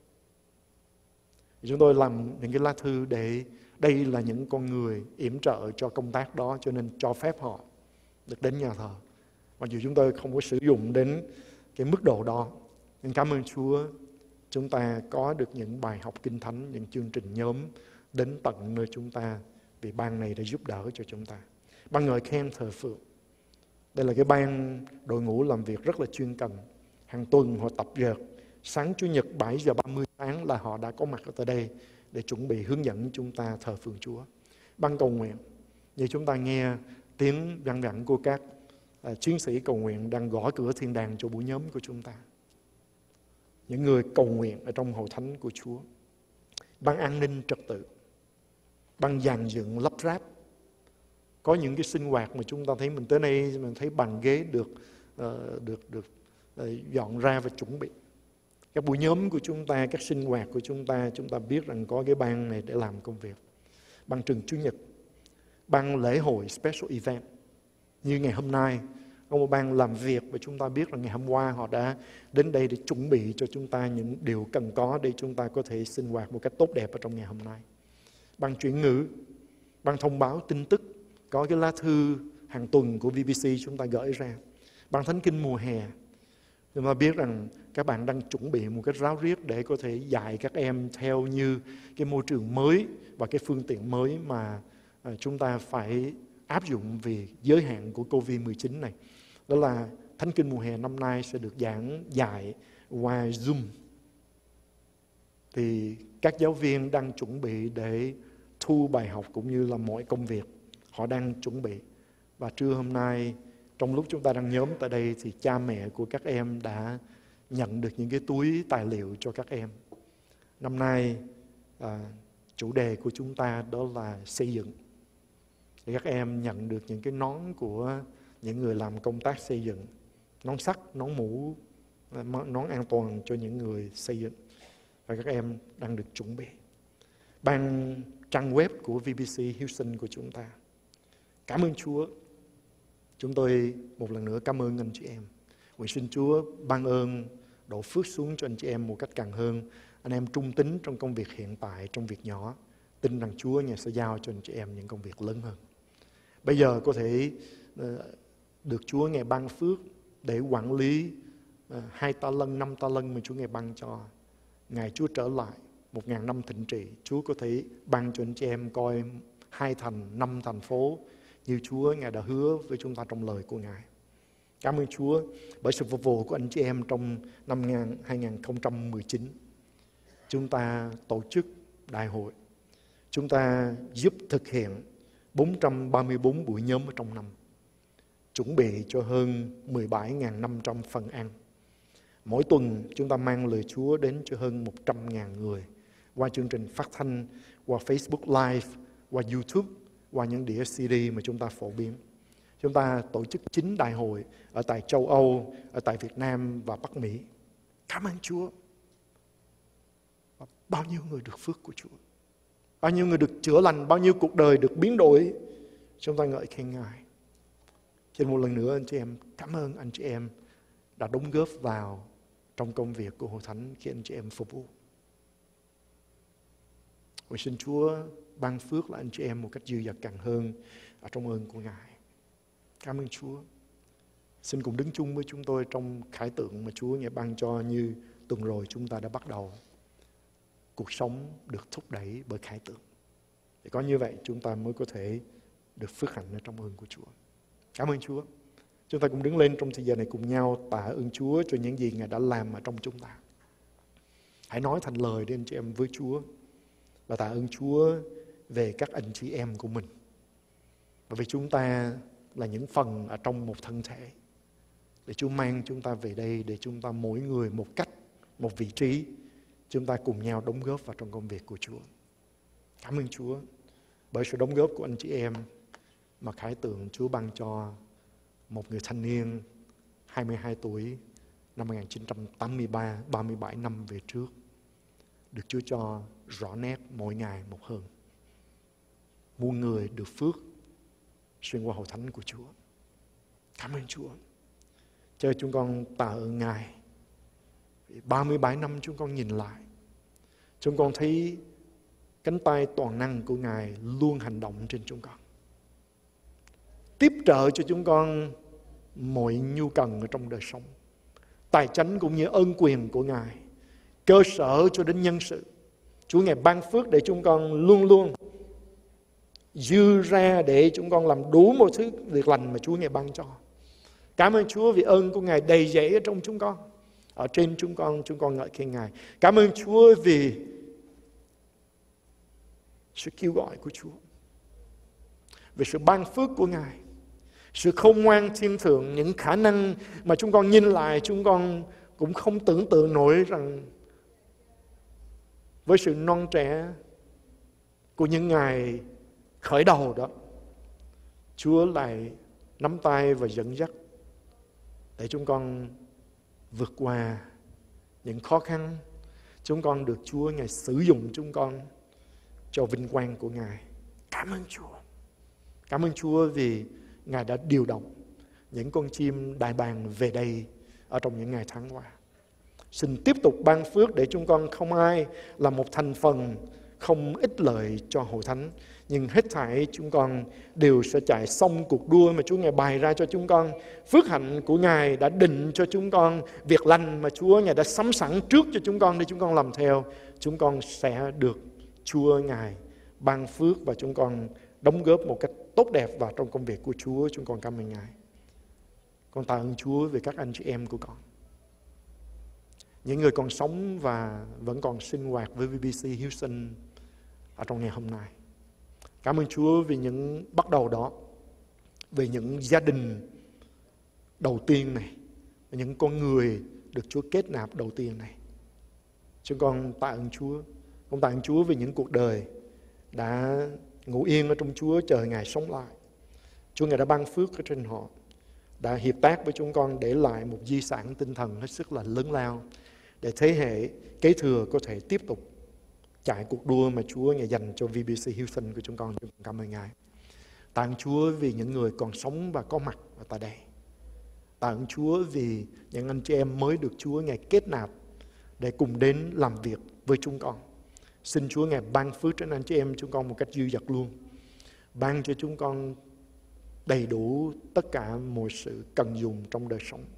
Chúng tôi làm những cái lá thư để đây là những con người yểm trợ cho công tác đó, cho nên cho phép họ được đến nhà thờ. Mặc dù chúng tôi không có sử dụng đến cái mức độ đó, nhưng cảm ơn Chúa, chúng ta có được những bài học kinh thánh, những chương trình nhóm đến tận nơi chúng ta, vì ban này đã giúp đỡ cho chúng ta. Ban ngợi khen thờ phượng, đây là cái ban đội ngũ làm việc rất là chuyên cần. Hàng tuần họ tập dượt, sáng Chủ nhật bảy giờ ba mươi sáng là họ đã có mặt ở tại đây để chuẩn bị hướng dẫn chúng ta thờ phượng Chúa. Ban cầu nguyện, như chúng ta nghe tiếng vang vẳng của các uh, chiến sĩ cầu nguyện đang gõ cửa thiên đàng cho buổi nhóm của chúng ta. Những người cầu nguyện ở trong hội thánh của Chúa. Ban an ninh trật tự, ban dàn dựng lắp ráp. Có những cái sinh hoạt mà chúng ta thấy mình tới đây mình thấy bàn ghế được uh, được được dọn ra và chuẩn bị. Các buổi nhóm của chúng ta, các sinh hoạt của chúng ta, chúng ta biết rằng có cái ban này để làm công việc. Ban trường Chủ nhật, ban lễ hội special event. Như ngày hôm nay, có một ban làm việc và chúng ta biết rằng ngày hôm qua họ đã đến đây để chuẩn bị cho chúng ta những điều cần có để chúng ta có thể sinh hoạt một cách tốt đẹp ở trong ngày hôm nay. Ban chuyển ngữ, ban thông báo tin tức, có cái lá thư hàng tuần của vê bê xê chúng ta gửi ra. Ban thánh kinh mùa hè, chúng ta biết rằng các bạn đang chuẩn bị một cách ráo riết để có thể dạy các em theo như cái môi trường mới và cái phương tiện mới mà chúng ta phải áp dụng vì giới hạn của covid mười chín này. Đó là thánh kinh mùa hè năm nay sẽ được giảng dạy qua Zoom. Thì các giáo viên đang chuẩn bị để thu bài học cũng như là mọi công việc. Họ đang chuẩn bị. Và trưa hôm nay, trong lúc chúng ta đang nhóm tại đây thì cha mẹ của các em đã nhận được những cái túi tài liệu cho các em. Năm nay, à, chủ đề của chúng ta đó là xây dựng. Thì các em nhận được những cái nón của những người làm công tác xây dựng. Nón sắt, nón mũ, nón an toàn cho những người xây dựng. Và các em đang được chuẩn bị. Ban trang web của vê bê xê Houston của chúng ta. Cảm ơn Chúa. Chúng tôi một lần nữa cảm ơn anh chị em. Nguyện xin Chúa ban ơn đổ phước xuống cho anh chị em một cách càng hơn. Anh em trung tín trong công việc hiện tại, trong việc nhỏ. Tin rằng Chúa Ngài sẽ giao cho anh chị em những công việc lớn hơn. Bây giờ có thể uh, được Chúa Ngài ban phước để quản lý uh, hai ta lân, năm ta lân mà Chúa Ngài ban cho. Ngày Chúa trở lại, một ngàn năm thịnh trị, Chúa có thể ban cho anh chị em coi hai thành, năm thành phố như Chúa Ngài đã hứa với chúng ta trong lời của Ngài. Cảm ơn Chúa bởi sự phục vụ của anh chị em trong năm hai không một chín. Chúng ta tổ chức đại hội. Chúng ta giúp thực hiện bốn trăm ba mươi bốn buổi nhóm ở trong năm. Chuẩn bị cho hơn mười bảy nghìn năm trăm phần ăn. Mỗi tuần chúng ta mang lời Chúa đến cho hơn một trăm nghìn người qua chương trình phát thanh, qua Facebook Live, qua YouTube, qua những đĩa xê đê mà chúng ta phổ biến. Chúng ta tổ chức chín đại hội ở tại châu Âu, ở tại Việt Nam và Bắc Mỹ. Cảm ơn Chúa. Và bao nhiêu người được phước của Chúa. Bao nhiêu người được chữa lành, bao nhiêu cuộc đời được biến đổi. Chúng ta ngợi khen Ngài. Cho nên một lần nữa anh chị em, cảm ơn anh chị em đã đóng góp vào trong công việc của Hội Thánh khi anh chị em phục vụ. Nguyện xin Chúa ban phước là anh chị em một cách dư dật càng hơn ở trong ơn của Ngài. Cảm ơn Chúa. Xin cùng đứng chung với chúng tôi trong khải tượng mà Chúa Ngài ban cho như tuần rồi chúng ta đã bắt đầu. Cuộc sống được thúc đẩy bởi khải tượng. Để có như vậy chúng ta mới có thể được phước hạnh ở trong ơn của Chúa. Cảm ơn Chúa. Chúng ta cùng đứng lên trong thời giờ này cùng nhau tạ ơn Chúa cho những gì Ngài đã làm ở trong chúng ta. Hãy nói thành lời đến anh chị em với Chúa. Và tạ ơn Chúa về các anh chị em của mình. Bởi vì chúng ta là những phần ở trong một thân thể. Để Chúa mang chúng ta về đây để chúng ta mỗi người một cách, một vị trí. Chúng ta cùng nhau đóng góp vào trong công việc của Chúa. Cảm ơn Chúa bởi sự đóng góp của anh chị em mà khải tượng Chúa ban cho một người thanh niên hai mươi hai tuổi năm một nghìn chín trăm tám mươi ba, ba mươi bảy năm về trước. Được Chúa cho rõ nét mỗi ngày một hơn. Muôn người được phước xuyên qua hội thánh của Chúa. Cảm ơn Chúa. Cho chúng con tạ ơn Ngài. ba mươi bảy năm chúng con nhìn lại. Chúng con thấy cánh tay toàn năng của Ngài luôn hành động trên chúng con. Tiếp trợ cho chúng con mọi nhu cần ở trong đời sống. Tài chánh cũng như ơn quyền của Ngài. Cơ sở cho đến nhân sự. Chúa Ngài ban phước để chúng con luôn luôn dư ra để chúng con làm đủ một thứ việc lành mà Chúa Ngài ban cho. Cảm ơn Chúa vì ơn của Ngài đầy dẫy ở trong chúng con. Ở trên chúng con, chúng con ngợi khen Ngài. Cảm ơn Chúa vì sự kêu gọi của Chúa. Vì sự ban phước của Ngài. Sự khôn ngoan thiên thượng, những khả năng mà chúng con nhìn lại, chúng con cũng không tưởng tượng nổi rằng với sự non trẻ của những ngày khởi đầu đó, Chúa lại nắm tay và dẫn dắt để chúng con vượt qua những khó khăn. Chúng con được Chúa Ngài sử dụng chúng con cho vinh quang của Ngài. Cảm ơn Chúa. Cảm ơn Chúa vì Ngài đã điều động những con chim đại bàng về đây ở trong những ngày tháng qua. Xin tiếp tục ban phước để chúng con không ai là một thành phần không ích lợi cho hội thánh, nhưng hết thảy chúng con đều sẽ chạy xong cuộc đua mà Chúa Ngài bày ra cho chúng con. Phước hạnh của Ngài đã định cho chúng con việc lành mà Chúa Ngài đã sắm sẵn trước cho chúng con để chúng con làm theo. Chúng con sẽ được Chúa Ngài ban phước và chúng con đóng góp một cách tốt đẹp vào trong công việc của Chúa. Chúng con cảm ơn Ngài. Con tạ ơn Chúa về các anh chị em của con, những người còn sống và vẫn còn sinh hoạt với vê bê xê Houston ở trong ngày hôm nay. Cảm ơn Chúa vì những bắt đầu đó, về những gia đình đầu tiên này, những con người được Chúa kết nạp đầu tiên này. Chúng con tạ ơn Chúa. Con tạ ơn Chúa vì những cuộc đời đã ngủ yên ở trong Chúa chờ Ngài sống lại. Chúa Ngài đã ban phước ở trên họ, đã hiệp tác với chúng con để lại một di sản tinh thần hết sức là lớn lao, để thế hệ kế thừa có thể tiếp tục chạy cuộc đua mà Chúa Ngài dành cho vê bê xê Houston của chúng con. Chúng con cảm ơn Ngài. Tạ ơn Chúa vì những người còn sống và có mặt ở tại đây. Tạ ơn Chúa vì những anh chị em mới được Chúa Ngài kết nạp để cùng đến làm việc với chúng con. Xin Chúa Ngài ban phước trên anh chị em chúng con một cách dư dật luôn. Ban cho chúng con đầy đủ tất cả mọi sự cần dùng trong đời sống,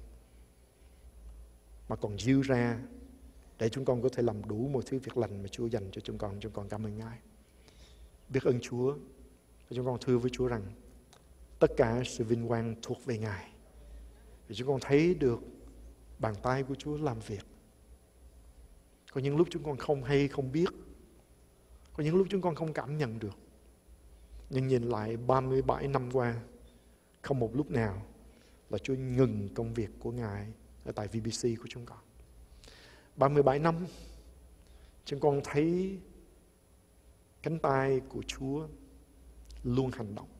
mà còn dư ra để chúng con có thể làm đủ mọi thứ việc lành mà Chúa dành cho chúng con. Chúng con cảm ơn Ngài. Biết ơn Chúa. Chúng con thưa với Chúa rằng tất cả sự vinh quang thuộc về Ngài, vì chúng con thấy được bàn tay của Chúa làm việc. Có những lúc chúng con không hay, không biết. Có những lúc chúng con không cảm nhận được. Nhưng nhìn lại ba mươi bảy năm qua, không một lúc nào là Chúa ngừng công việc của Ngài ở tại vê bê xê của chúng con. ba mươi bảy năm, chúng con thấy cánh tay của Chúa luôn hành động.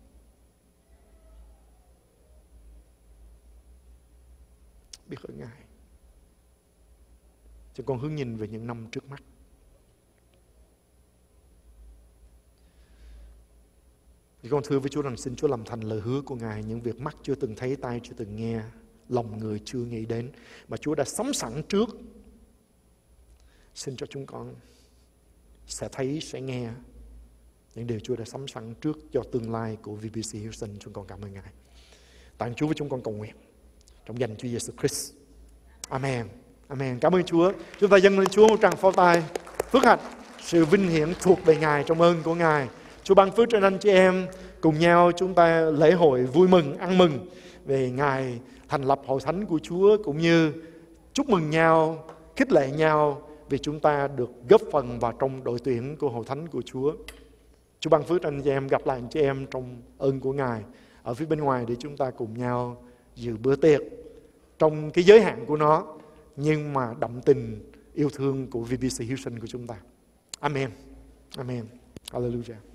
Biết ơn Ngài. Chúng con hướng nhìn về những năm trước mắt. Chúng con thưa với Chúa rằng xin Chúa làm thành lời hứa của Ngài, những việc mắt chưa từng thấy, tai chưa từng nghe, lòng người chưa nghĩ đến, mà Chúa đã sắm sẵn trước. Xin cho chúng con sẽ thấy, sẽ nghe những điều Chúa đã sắm sẵn trước cho tương lai của vê bê xê Houston. Chúng con cảm ơn Ngài. Tạ ơn Chúa với chúng con cầu nguyện trong danh Chúa Giêsu Christ. Amen. Amen. Cảm ơn Chúa. Chúng ta dâng lên Chúa một tràng pháo tay. Phước hạnh, sự vinh hiển thuộc về Ngài trong ơn của Ngài. Chúa ban phước trên anh chị em. Cùng nhau chúng ta lễ hội vui mừng, ăn mừng về ngày thành lập hội thánh của Chúa, cũng như chúc mừng nhau, khích lệ nhau vì chúng ta được góp phần vào trong đội tuyển của hội thánh của Chúa. Chúa ban phước anh chị em, gặp lại anh chị em trong ơn của Ngài ở phía bên ngoài để chúng ta cùng nhau dự bữa tiệc trong cái giới hạn của nó, nhưng mà đậm tình yêu thương của vê bê xê Houston của chúng ta. Amen. Amen. Hallelujah.